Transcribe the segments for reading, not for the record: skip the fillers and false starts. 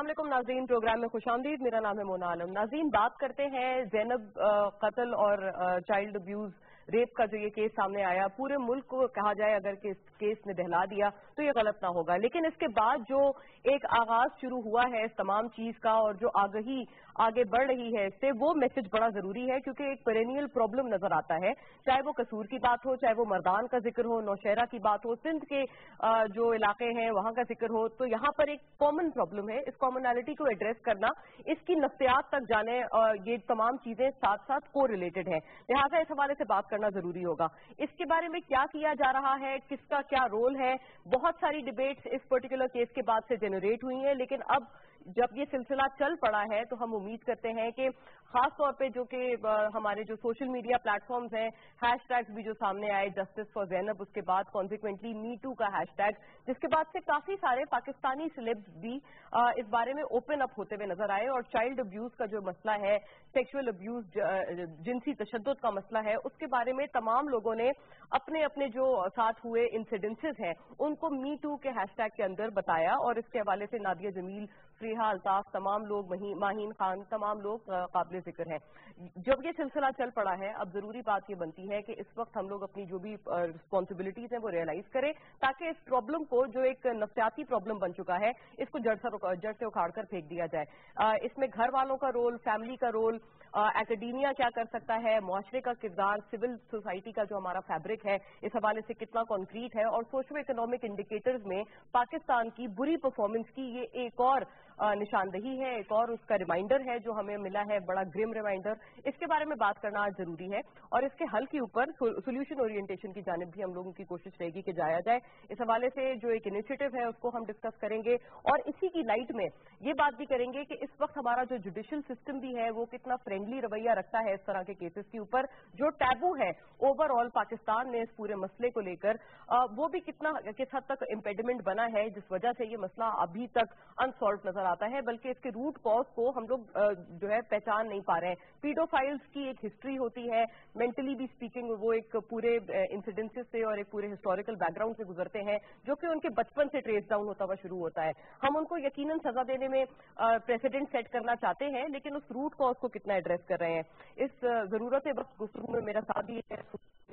अस्सलाम वालेकुम नाज़रीन, प्रोग्राम में खुशामदीद। मेरा नाम है मोना आलम। नाज़रीन, बात करते हैं ज़ैनब कत्ल और चाइल्ड अब्यूज़ रेप का जो ये केस सामने आया। पूरे मुल्क को कहा जाए अगर कि इस केस ने दहला दिया तो ये गलत ना होगा, लेकिन इसके बाद जो एक आगाज शुरू हुआ है इस तमाम चीज का और जो आगही आगे बढ़ रही है इससे, वो मैसेज बड़ा जरूरी है क्योंकि एक पेरेनियल प्रॉब्लम नजर आता है। चाहे वो कसूर की बात हो, चाहे वो मर्दान का जिक्र हो, नौशहरा की बात हो, सिंध के जो इलाके हैं वहां का जिक्र हो, तो यहाँ पर एक कॉमन प्रॉब्लम है। इस कॉमनैलिटी को एड्रेस करना, इसकी नफ्सियात तक जाने, ये तमाम चीजें साथ साथ को रिलेटेड है, लिहाजा इस हवाले से बात करना जरूरी होगा। इसके बारे में क्या किया जा रहा है, किसका क्या रोल है, बहुत सारी डिबेट्स इस पर्टिकुलर केस के बाद से जनरेट हुई हैं, लेकिन अब जब ये सिलसिला चल पड़ा है तो हम उम्मीद करते हैं कि खास तौर पे जो कि हमारे जो सोशल मीडिया प्लेटफॉर्म्स हैं, हैशटैग्स भी जो सामने आए, जस्टिस फॉर ज़ैनब, उसके बाद कॉन्सिक्वेंटली मी टू का हैशटैग, जिसके बाद से काफी सारे पाकिस्तानी सेलेब्स भी इस बारे में ओपन अप होते हुए नजर आए। और चाइल्ड अब्यूज का जो मसला है, सेक्सुअल अब्यूज, जिनसी तशद्दुद का मसला है, उसके बारे में तमाम लोगों ने अपने अपने जो साथ हुए इंसिडेंसेस हैं उनको मी टू के हैशटैग के अंदर बताया। और इसके हवाले से नादिया जमील, फ्रीहा अल्ताफ, तमाम लोग, माहीन खान, तमाम लोग काबिल जिक्र हैं। जब ये सिलसिला चल पड़ा है, अब जरूरी बात ये बनती है कि इस वक्त हम लोग अपनी जो भी रिस्पॉन्सिबिलिटीज हैं वो रियलाइज करें, ताकि इस प्रॉब्लम को, जो एक नफ्सियाती प्रॉब्लम बन चुका है, इसको जड़ से उखाड़ कर फेंक दिया जाए। इसमें घर वालों का रोल, फैमिली का रोल, एकेडेमिया क्या कर सकता है, मुआशरे का किरदार, सिविल सोसाइटी का जो हमारा फैब्रिक है इस हवाले से कितना कॉन्क्रीट है, और सोशो इकोनॉमिक इंडिकेटर्स में पाकिस्तान की बुरी परफॉर्मेंस की ये एक और निशानदही है, एक और उसका रिमाइंडर है जो हमें मिला है, बड़ा ग्रिम रिमाइंडर। इसके बारे में बात करना आज जरूरी है और इसके हल के ऊपर सोल्यूशन ओरिएंटेशन की जानिब भी हम लोगों की कोशिश रहेगी कि जाया जाए। इस हवाले से जो एक इनिशिएटिव है उसको हम डिस्कस करेंगे और इसी की लाइट में ये बात भी करेंगे कि इस वक्त हमारा जो जुडिशियल सिस्टम भी है वो कितना फ्रेंडली रवैया रखता है इस तरह के केसेस के ऊपर। जो टैबू है ओवरऑल पाकिस्तान में इस पूरे मसले को लेकर, वो भी किस हद तक इम्पेडिमेंट बना है, जिस वजह से ये मसला अभी तक अनसॉल्व नजर आता है, बल्कि इसके रूट कॉज को हम लोग जो है पहचान नहीं पा रहे हैं। पीडोफाइल्स की एक हिस्ट्री होती है, मेंटली भी स्पीकिंग वो एक पूरे इंसिडेंसेस से और एक पूरे हिस्टोरिकल बैकग्राउंड से गुजरते हैं जो कि उनके बचपन से ट्रेस डाउन होता हुआ शुरू होता है। हम उनको यकीनन सजा देने में प्रेसिडेंट सेट करना चाहते हैं, लेकिन उस रूट कॉज को कितना एड्रेस कर रहे हैं, इस जरूरत है। वक्त गुफ्तगू में मेरा साथ ही है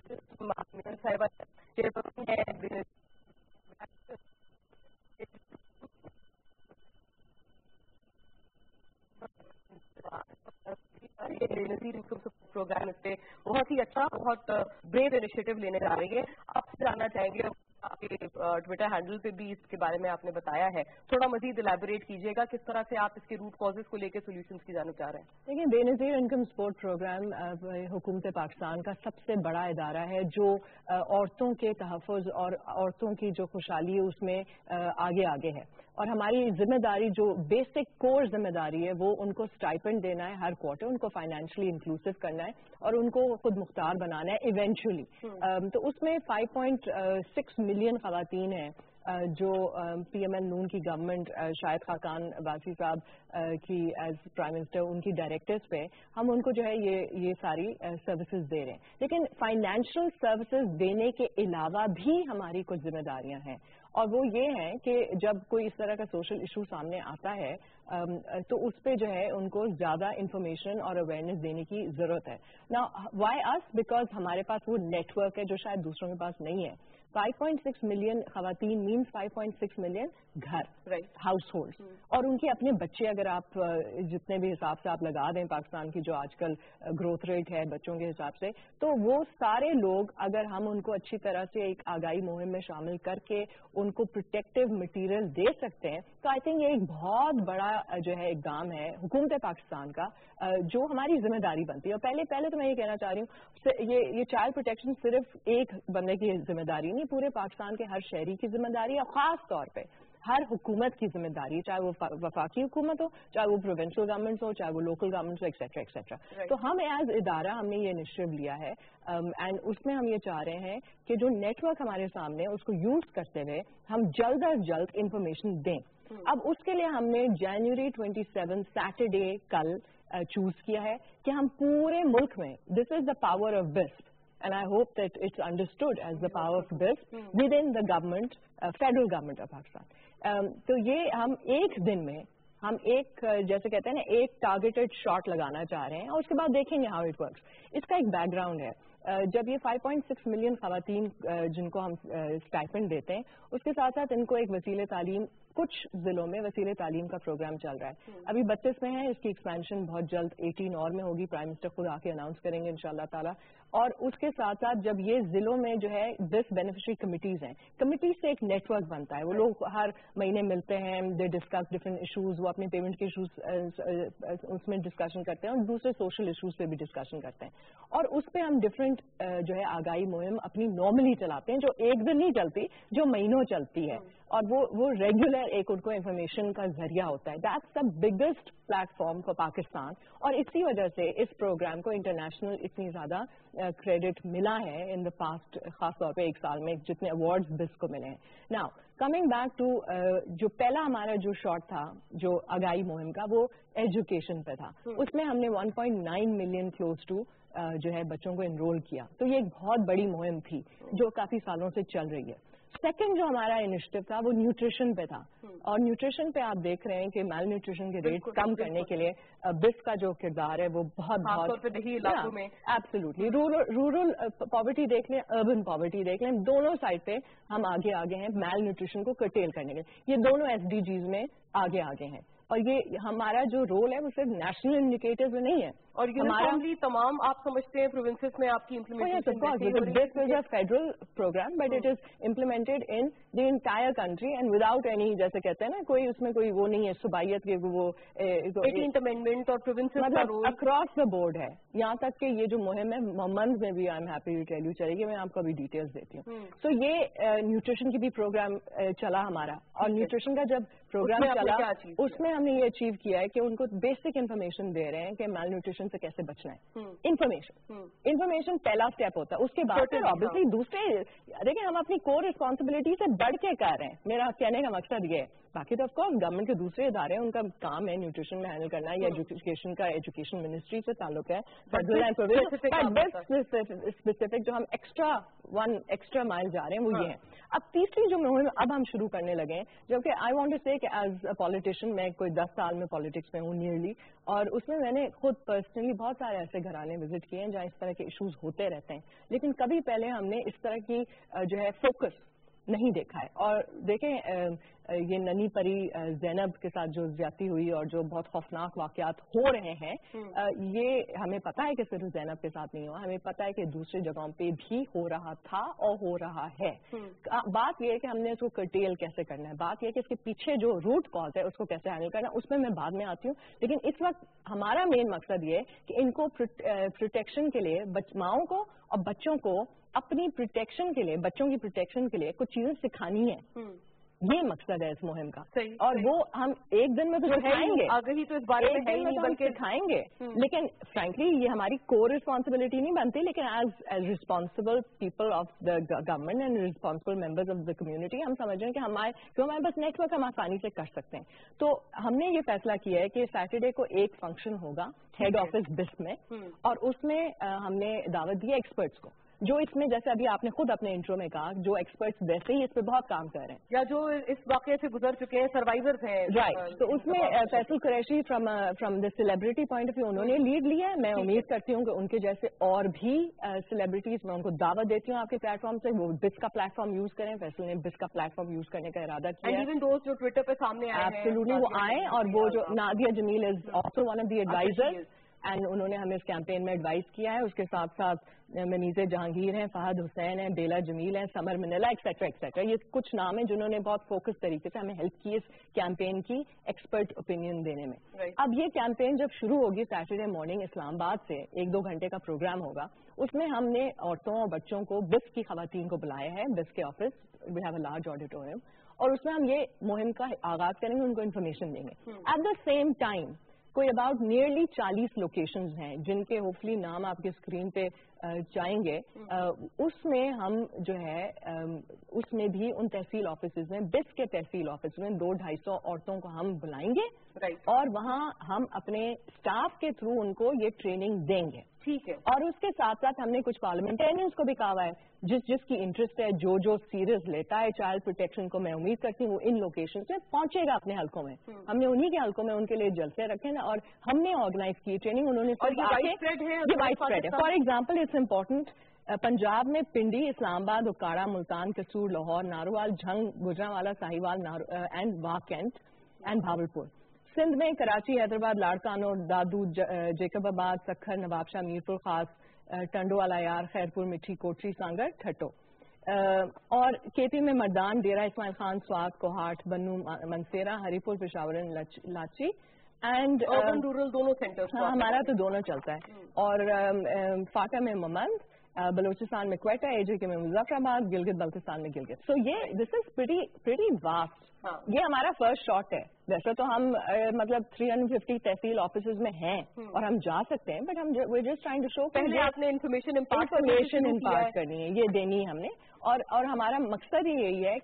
साहिबा, चेयरपर्सन है प्रोग्राम, इससे बहुत ही अच्छा, बहुत ब्रेव इनिशिएटिव लेने जा रही है। आपसे जानना चाहेंगे, आपके ट्विटर हैंडल पे भी इसके बारे में आपने बताया है, थोड़ा मजीद इलैबोरेट कीजिएगा किस तरह से आप इसके रूट कॉजेज को लेकर सोल्यूशंस की जानना चाह रहे हैं। देखिए, बेनज़ीर इनकम सपोर्ट प्रोग्राम हुकूमत पाकिस्तान का सबसे बड़ा इदारा है जो औरतों के तहफ़्फ़ुज़ और औरतों की जो खुशहाली है उसमें आगे आगे है। और हमारी जिम्मेदारी, जो बेसिक कोर जिम्मेदारी है, वो उनको स्टाइपेंड देना है हर क्वार्टर, उनको फाइनेंशियली इंक्लूसिव करना है और उनको खुद मुख्तार बनाना है इवेंचुअली। तो उसमें 5.6 मिलियन खवातीन हैं जो PML नून की गवर्नमेंट, शाहिद खाकान वासी साहब की एज प्राइम मिनिस्टर, उनकी डायरेक्टर्स पे हम उनको जो है ये सारी सर्विसेज दे रहे हैं। लेकिन फाइनेंशियल सर्विसेज देने के अलावा भी हमारी कुछ जिम्मेदारियां हैं, और वो ये है कि जब कोई इस तरह का सोशल इशू सामने आता है तो उस पे जो है उनको ज्यादा इंफॉर्मेशन और अवेयरनेस देने की जरूरत है। ना व्हाई अस, बिकॉज हमारे पास वो नेटवर्क है जो शायद दूसरों के पास नहीं है। 5.6 मिलियन खवातीन मीन्स 5.6 मिलियन घर, हाउस होल्ड, और उनके अपने बच्चे, अगर आप जितने भी हिसाब से आप लगा दें पाकिस्तान की जो आजकल ग्रोथ रेट है बच्चों के हिसाब से, तो वो सारे लोग, अगर हम उनको अच्छी तरह से एक आगाही मुहिम में शामिल करके उनको प्रोटेक्टिव मटीरियल दे सकते हैं, तो आई थिंक ये एक बहुत बड़ा जो है इक़दाम है हुकूमत पाकिस्तान का, जो हमारी जिम्मेदारी बनती है। और पहले तो मैं ये कहना चाह रही हूँ, ये चाइल्ड प्रोटेक्शन सिर्फ एक बंदे की जिम्मेदारी नहीं, पूरे पाकिस्तान के हर शहरी की जिम्मेदारी है, और खास तौर पे हर हुकूमत की जिम्मेदारी, चाहे वो वफाकी हुकूमत हो, चाहे वो प्रोविंशियल गवर्नमेंट्स हो, चाहे वो लोकल गवर्नमेंट्स हो, एक्सेट्रा एक्सेट्रा। तो हम एज इदारा हमने ये इनिशिएटिव लिया है एंड उसमें हम ये चाह रहे हैं कि जो नेटवर्क हमारे सामने है उसको यूज करते हुए हम जल्द अज जल्द इंफॉर्मेशन दें। अब उसके लिए हमने जनवरी 27 सैटरडे कल चूज किया है कि हम पूरे मुल्क में, this is the power of BISP, and I hope that it's understood as the power of BISP within the government, federal government of Pakistan. तो ये हम एक दिन में ہم ایک جیسے کہتے ہیں نا ایک ٹارگیٹڈ شاٹ لگانا چاہ رہے ہیں اور اس کے بعد دیکھیں گے ہاؤ اٹ ورکس. اس کا ایک بیک گراؤنڈ ہے. جب یہ 5.6 ملین خواتین جن کو ہم اسٹائپنڈ دیتے ہیں اس کے ساتھ ساتھ ان کو ایک وسیلے تعلیم کچھ ضلعوں میں وسیلے تعلیم کا پروگرام چل رہا ہے. ابھی 32 میں ہے, اس کی ایکسپینشن بہت جلد 18 اور میں ہوگی. پرائم منسٹر خود آ کے اناؤنس کریں گے انشاءاللہ تعالیٰ. اور اس کے ساتھ ساتھ جب یہ ضلعوں میں جو ہے 10 بینیفیشری کمیٹیز ہیں, کمیٹیز سے ایک نیٹ ورک بنتا ہے. وہ لوگ ہر مہینے ملتے ہیں, دے ڈسکس ڈفرینٹ ایشوز, وہ اپنے پیمنٹ کے ایشوز اس میں ڈسکشن کرتے ہیں اور دوسرے سوشل ایشوز پہ بھی ڈسکشن کرتے ہیں. اور اس پہ ہم ڈفرینٹ جو ہے آگاہی مہم اپنی نارملی چلاتے ہیں جو ایک دن نہیں چلتی, جو مہینوں چلتی ہے. اور وہ ریگولر ایک ان کو انفارمیشن کا ذریعہ ہوتا ہے. That's the biggest platform for Pakistan. اور اسی وجہ سے اس پروگرام کو انٹرنیشنل اتنی زیادہ کریڈٹ ملا ہے ان دا پاسٹ, خاص طور پہ ایک سال میں جتنے ایوارڈز بس کو ملے ہیں. ناؤ کمنگ بیک ٹو جو پہلا ہمارا جو شاٹ تھا جو آگاہی مہم کا, وہ ایجوکیشن پہ تھا. اس میں ہم نے 1.9 ملین کلوز ٹو جو ہے بچوں کو انرول کیا. تو یہ ایک بہت بڑی مہم تھی جو کافی سالوں سے چل رہی ہے. سیکنڈ جو ہمارا انیشیٹو تھا وہ نیوٹریشن پہ تھا. اور نیوٹریشن پہ آپ دیکھ رہے ہیں کہ میل نیوٹریشن کے ریٹ کم کرنے کے لیے بس کا جو کردار ہے وہ بہت ایبسولوٹلی. رورل پاورٹی دیکھ لیں, اربن پاورٹی دیکھ لیں, دونوں سائڈ پہ ہم آگے ہیں میل نیوٹریشن کو کرٹیل کرنے کے. یہ دونوں SDGs میں آگے ہیں. اور یہ ہمارا جو رول ہے وہ صرف نیشنل انڈیکیٹرز میں نہیں ہے. اور یونیفارملی تمام آپ سمجھتے ہیں پروونسز میں آپ کی implementation federal programme, but it is implemented in the entire country and without any, جیسے کہتے ہیں نا کوئی اس میں کوئی وہ نہیں ہے صوبائیت کے, وہ 18th امینڈمنٹ اور پروونسز کا رول اکراس دا بورڈ ہے. یہاں تک کہ یہ جو مہم ہے ممبرز میں بھی, I am happy to tell you, چلے گی, میں آپ کو ابھی ڈیٹیلز دیتی ہوں. تو یہ نیوٹریشن کی بھی پروگرام چلا ہمارا. اور نیوٹریشن کا جب پروگرام چلا اس میں ہم نے یہ اچیو کیا ہے کہ ان کو بیسک انفارمیشن دے رہے ہیں کہ میل نیوٹریشن سے کیسے بچنا ہے. انفارمیشن پہلا اسٹیپ ہوتا ہے. اس کے بعد obviously دوسرے دیکھیں ہم اپنی کور رسپانسبلٹی سے بڑھ کے کر رہے ہیں. میرا کہنے کا مقصد یہ ہے, باقی تو آف کورس گورنمنٹ کے دوسرے ادارے ہیں, ان کا کام ہے نیوٹریشن میں ہینڈل کرنا, یا ایجوکیشن کا ایجوکیشن منسٹری سے تعلق ہے. اسپیسیفک جو ہم ایکسٹرا مائل جا رہے ہیں وہ یہ ہے. اب تیسری جو مہم اب ہم شروع کرنے لگے ہیں, جبکہ آئی وانٹ ٹو سے کہ ایز اے پالیٹیشین میں کوئی 10 سال میں پالیٹکس میں ہوں نیئرلی, اور اس میں نے خود پرسنلی بہت سارے ایسے گھرانے وزٹ کیے ہیں جہاں اس طرح کے ایشوز ہوتے رہتے ہیں, لیکن کبھی پہلے ہم نے اس طرح کی جو ہے فوکس نہیں دیکھا ہے. اور دیکھیں یہ ننھی پری زینب کے ساتھ جو زیادتی ہوئی اور جو بہت خوفناک واقعات ہو رہے ہیں, یہ ہمیں پتا ہے کہ صرف زینب کے ساتھ نہیں ہوا, ہمیں پتا ہے کہ دوسری جگہوں پہ بھی ہو رہا تھا اور ہو رہا ہے. بات یہ ہے کہ ہم نے اس کو کرٹیل کیسے کرنا ہے, بات یہ ہے کہ اس کے پیچھے جو روٹ کاز ہے اس کو کیسے ہینڈل کرنا ہے, اس میں بعد میں آتی ہوں. لیکن اس وقت ہمارا مین مقصد یہ ہے کہ ان کو پروٹیکشن کے لیے ماؤں کو اور بچوں کو اپنی پروٹیکشن کے لیے, بچوں کی پروٹیکشن کے لیے کچھ چیزیں سکھانی ہیں. یہ مقصد ہے اس مہم کا. اور وہ ہم ایک دن میں تو سکھائیں گے, آگہی تو اس بارے میں بلکہ سکھائیں گے. لیکن فرینکلی یہ ہماری کور رسپانسبلٹی نہیں بنتی, لیکن as responsible people of the government and responsible members of the community ہم سمجھ رہے ہیں کہ ہمارے پاس نیٹ ورک ہم آسانی سے کر سکتے ہیں. تو ہم نے یہ فیصلہ کیا ہے کہ سیٹرڈے کو ایک فنکشن ہوگا ہیڈ آفس بس میں, اور اس میں ہم نے دعوت دی ہے ایکسپرٹس کو, جو اس میں جیسے ابھی آپ نے خود اپنے انٹرو میں کہا جو ایکسپرٹس ویسے ہی اس پہ بہت کام کر رہے ہیں یا جو اس واقعے سے گزر چکے ہیں, سروائیورز ہیں. رائٹ. تو اس میں Faisal Qureshi from the celebrity point of view انہوں نے لیڈ لیا ہے. میں امید کرتی ہوں کہ ان کے جیسے اور بھی سیلیبریٹیز, میں ان کو دعوت دیتی ہوں آپ کے پلیٹ فارم سے, وہ بس کا پلیٹ فارم یوز کریں. فیصل نے بس کا پلیٹ فارم یوز کرنے کا ارادہ کیا ہے. ایون دوست جو ٹویٹر پہ سامنے آئے ہیں ایبسولوٹلی وہ آئیں, اور وہ جو Nadia Jamil is also one of the advisor, and انہوں نے ہمیں اس کیمپین میں ایڈوائز کیا ہے. اس کے ساتھ ساتھ منیزہ جہانگیر ہیں, فہد حسین ہیں, بیلا جمیل ہیں, سمر منیلا ایکسیٹرا ایکسیٹرا. یہ کچھ نام ہیں جنہوں نے بہت فوکس طریقے سے ہمیں ہیلپ کی اس کیمپین کی ایکسپرٹ اوپینین دینے میں. اب یہ کیمپین جب شروع ہوگی سیٹرڈے مارننگ اسلام آباد سے 1-2 گھنٹے کا پروگرام ہوگا. اس میں ہم نے عورتوں اور بچوں کو بس کی خواتین کو بلایا ہے, بس کے office, we have a large auditorium, اور اس میں ہم یہ مہم کا آغاز کریں گے, ان کو انفارمیشن دیں گے. ایٹ دا سیم ٹائم کوئی اباؤٹ نیئرلی 40 لوکیشنز ہیں جن کے ہوپفلی نام آپ کے اسکرین پہ جائیں گے اس میں ہم جو ہے اس میں بھی ان تحصیل آفیسز میں 20 کے تحصیل آفس میں 200-250 عورتوں کو ہم بلائیں گے اور وہاں ہم اپنے اسٹاف کے تھرو ان کو یہ ٹریننگ دیں گے. ٹھیک ہے. اور اس کے ساتھ ساتھ ہم نے کچھ پارلیمنٹرینس کو بھی کہا ہوا ہے جس کی انٹرسٹ ہے جو سیریس لیتا ہے چائلڈ پروٹیکشن کو, میں امید کرتی ہوں وہ ان لوکیشن سے پہنچے گا اپنے حلقوں میں. ہم نے انہی کے حلقوں میں ان کے لیے جلسے رکھے نا اور ہم نے آرگنائز کی ٹریننگ. انہوں نے یہ وائڈ اسپریڈ ہے. For example it's important Punjab میں پنڈی, اسلام آباد, اکاڑا, ملتان, کسور, لاہور, ناروال, جھنگ, گجرانوالا, ساہیوال اینڈ واکینٹ اینڈ بھاولپور. سندھ میں کراچی, حیدرآباد, لاڑکانو, دادو, جیکب آباد, سکھر, نوابشاہ, میرپور خاص, ٹنڈو والا یار, خیرپور, مٹھی, کوٹری, سانگر, ٹھٹو. اور کے پی میں مردان, ڈیرہ اسماعیل خان, سوات, کوہاٹ, بنو, Mansehra, Haripur, Peshawar, Lachi and rural دونوں سینٹر. ہمارا تو دونوں چلتا ہے. اور فاٹا میں ممند, بلوچستان میں کوئٹہ, اے جے کے میں مظفر آباد, گلگت بلتستان میں گلگت. سو یہ دس از پریٹی واسٹ. یہ ہمارا فرسٹ شاٹ ہے. ویسے تو ہم مطلب 350 تحصیل آفیسز میں ہیں اور ہم جا سکتے ہیں, بٹ ہم جسٹ ٹرائنگ ٹو شو پہلے آپ نے انفارمیشن امپارٹ کرنی ہے, یہ دینی ہے ہم نے. اور ہمارا مقصد ہی یہی ہے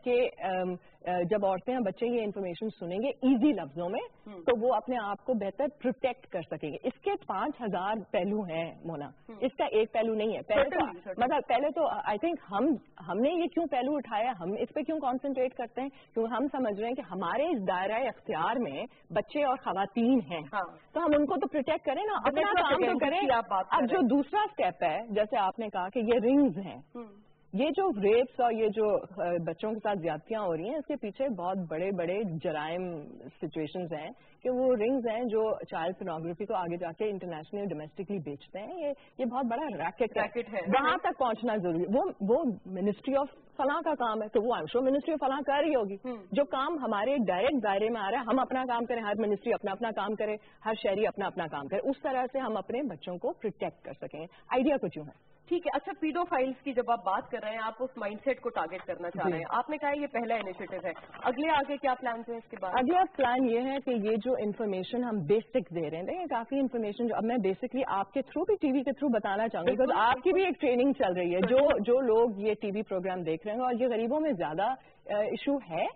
کہ جب عورتیں اور بچے یہ انفارمیشن سنیں گے ایزی لفظوں میں تو وہ اپنے آپ کو بہتر پروٹیکٹ کر سکیں گے. اس کے 5000 پہلو ہیں مونا, اس کا ایک پہلو نہیں ہے. پہلے تو آئی تھنک ہم نے یہ کیوں پہلو اٹھایا, ہم اس پہ کیوں کانسنٹریٹ کرتے ہیں, کیونکہ ہم سمجھ رہے ہیں کہ ہمارے اس دائرہ اختیار میں بچے اور خواتین ہیں تو ہم ان کو تو پروٹیکٹ کریں نا, اپنا کام تو کریں. اب جو دوسرا اسٹیپ ہے, جیسے آپ نے کہا کہ یہ رنگز ہیں, یہ جو ریپس اور یہ جو بچوں کے ساتھ زیادتیاں ہو رہی ہیں اس کے پیچھے بہت بڑے بڑے جرائم سچویشنز ہیں کہ وہ رنگز ہیں جو چائلڈ پورنوگرافی کو آگے جا کے انٹرنیشنلی ڈومیسٹکلی بیچتے ہیں. یہ بہت بڑا ریکٹ ہے. وہاں تک پہنچنا ضروری ہے. وہ منسٹری آف فلاں کا کام ہے تو وہ آئی شو منسٹری آف فلاں کر رہی ہوگی. جو کام ہمارے ڈائریکٹ دائرے میں آ رہا ہے ہم اپنا کام کریں, ہر منسٹری اپنا اپنا کام کرے, ہر شہری اپنا اپنا کام کرے. اس طرح سے ہم اپنے بچوں کو پروٹیکٹ کر سکیں. آئیڈیا کچھ یوں ہے. ٹھیک ہے. اچھا, پیڈو فائلز کی جب آپ بات کر رہے ہیں آپ اس مائنڈ سیٹ کو ٹارگیٹ کرنا چاہ رہے ہیں. آپ نے کہا یہ پہلا انیشیٹو ہے, آگے کیا پلانز ہیں اس کے بعد؟ اگلا پلان یہ ہے کہ یہ جو انفارمیشن ہم بیسک دے رہے ہیں, کافی انفارمیشن جو اب میں بیسکلی آپ کے تھرو بھی ٹی وی کے تھرو بتانا چاہوں گی, بیکاز آپ کی بھی ایک ٹریننگ چل رہی ہے. جو لوگ یہ ٹی وی پروگرام دیکھ رہے ہیں, اور یہ غریبوں میں زیادہ ایشو ہے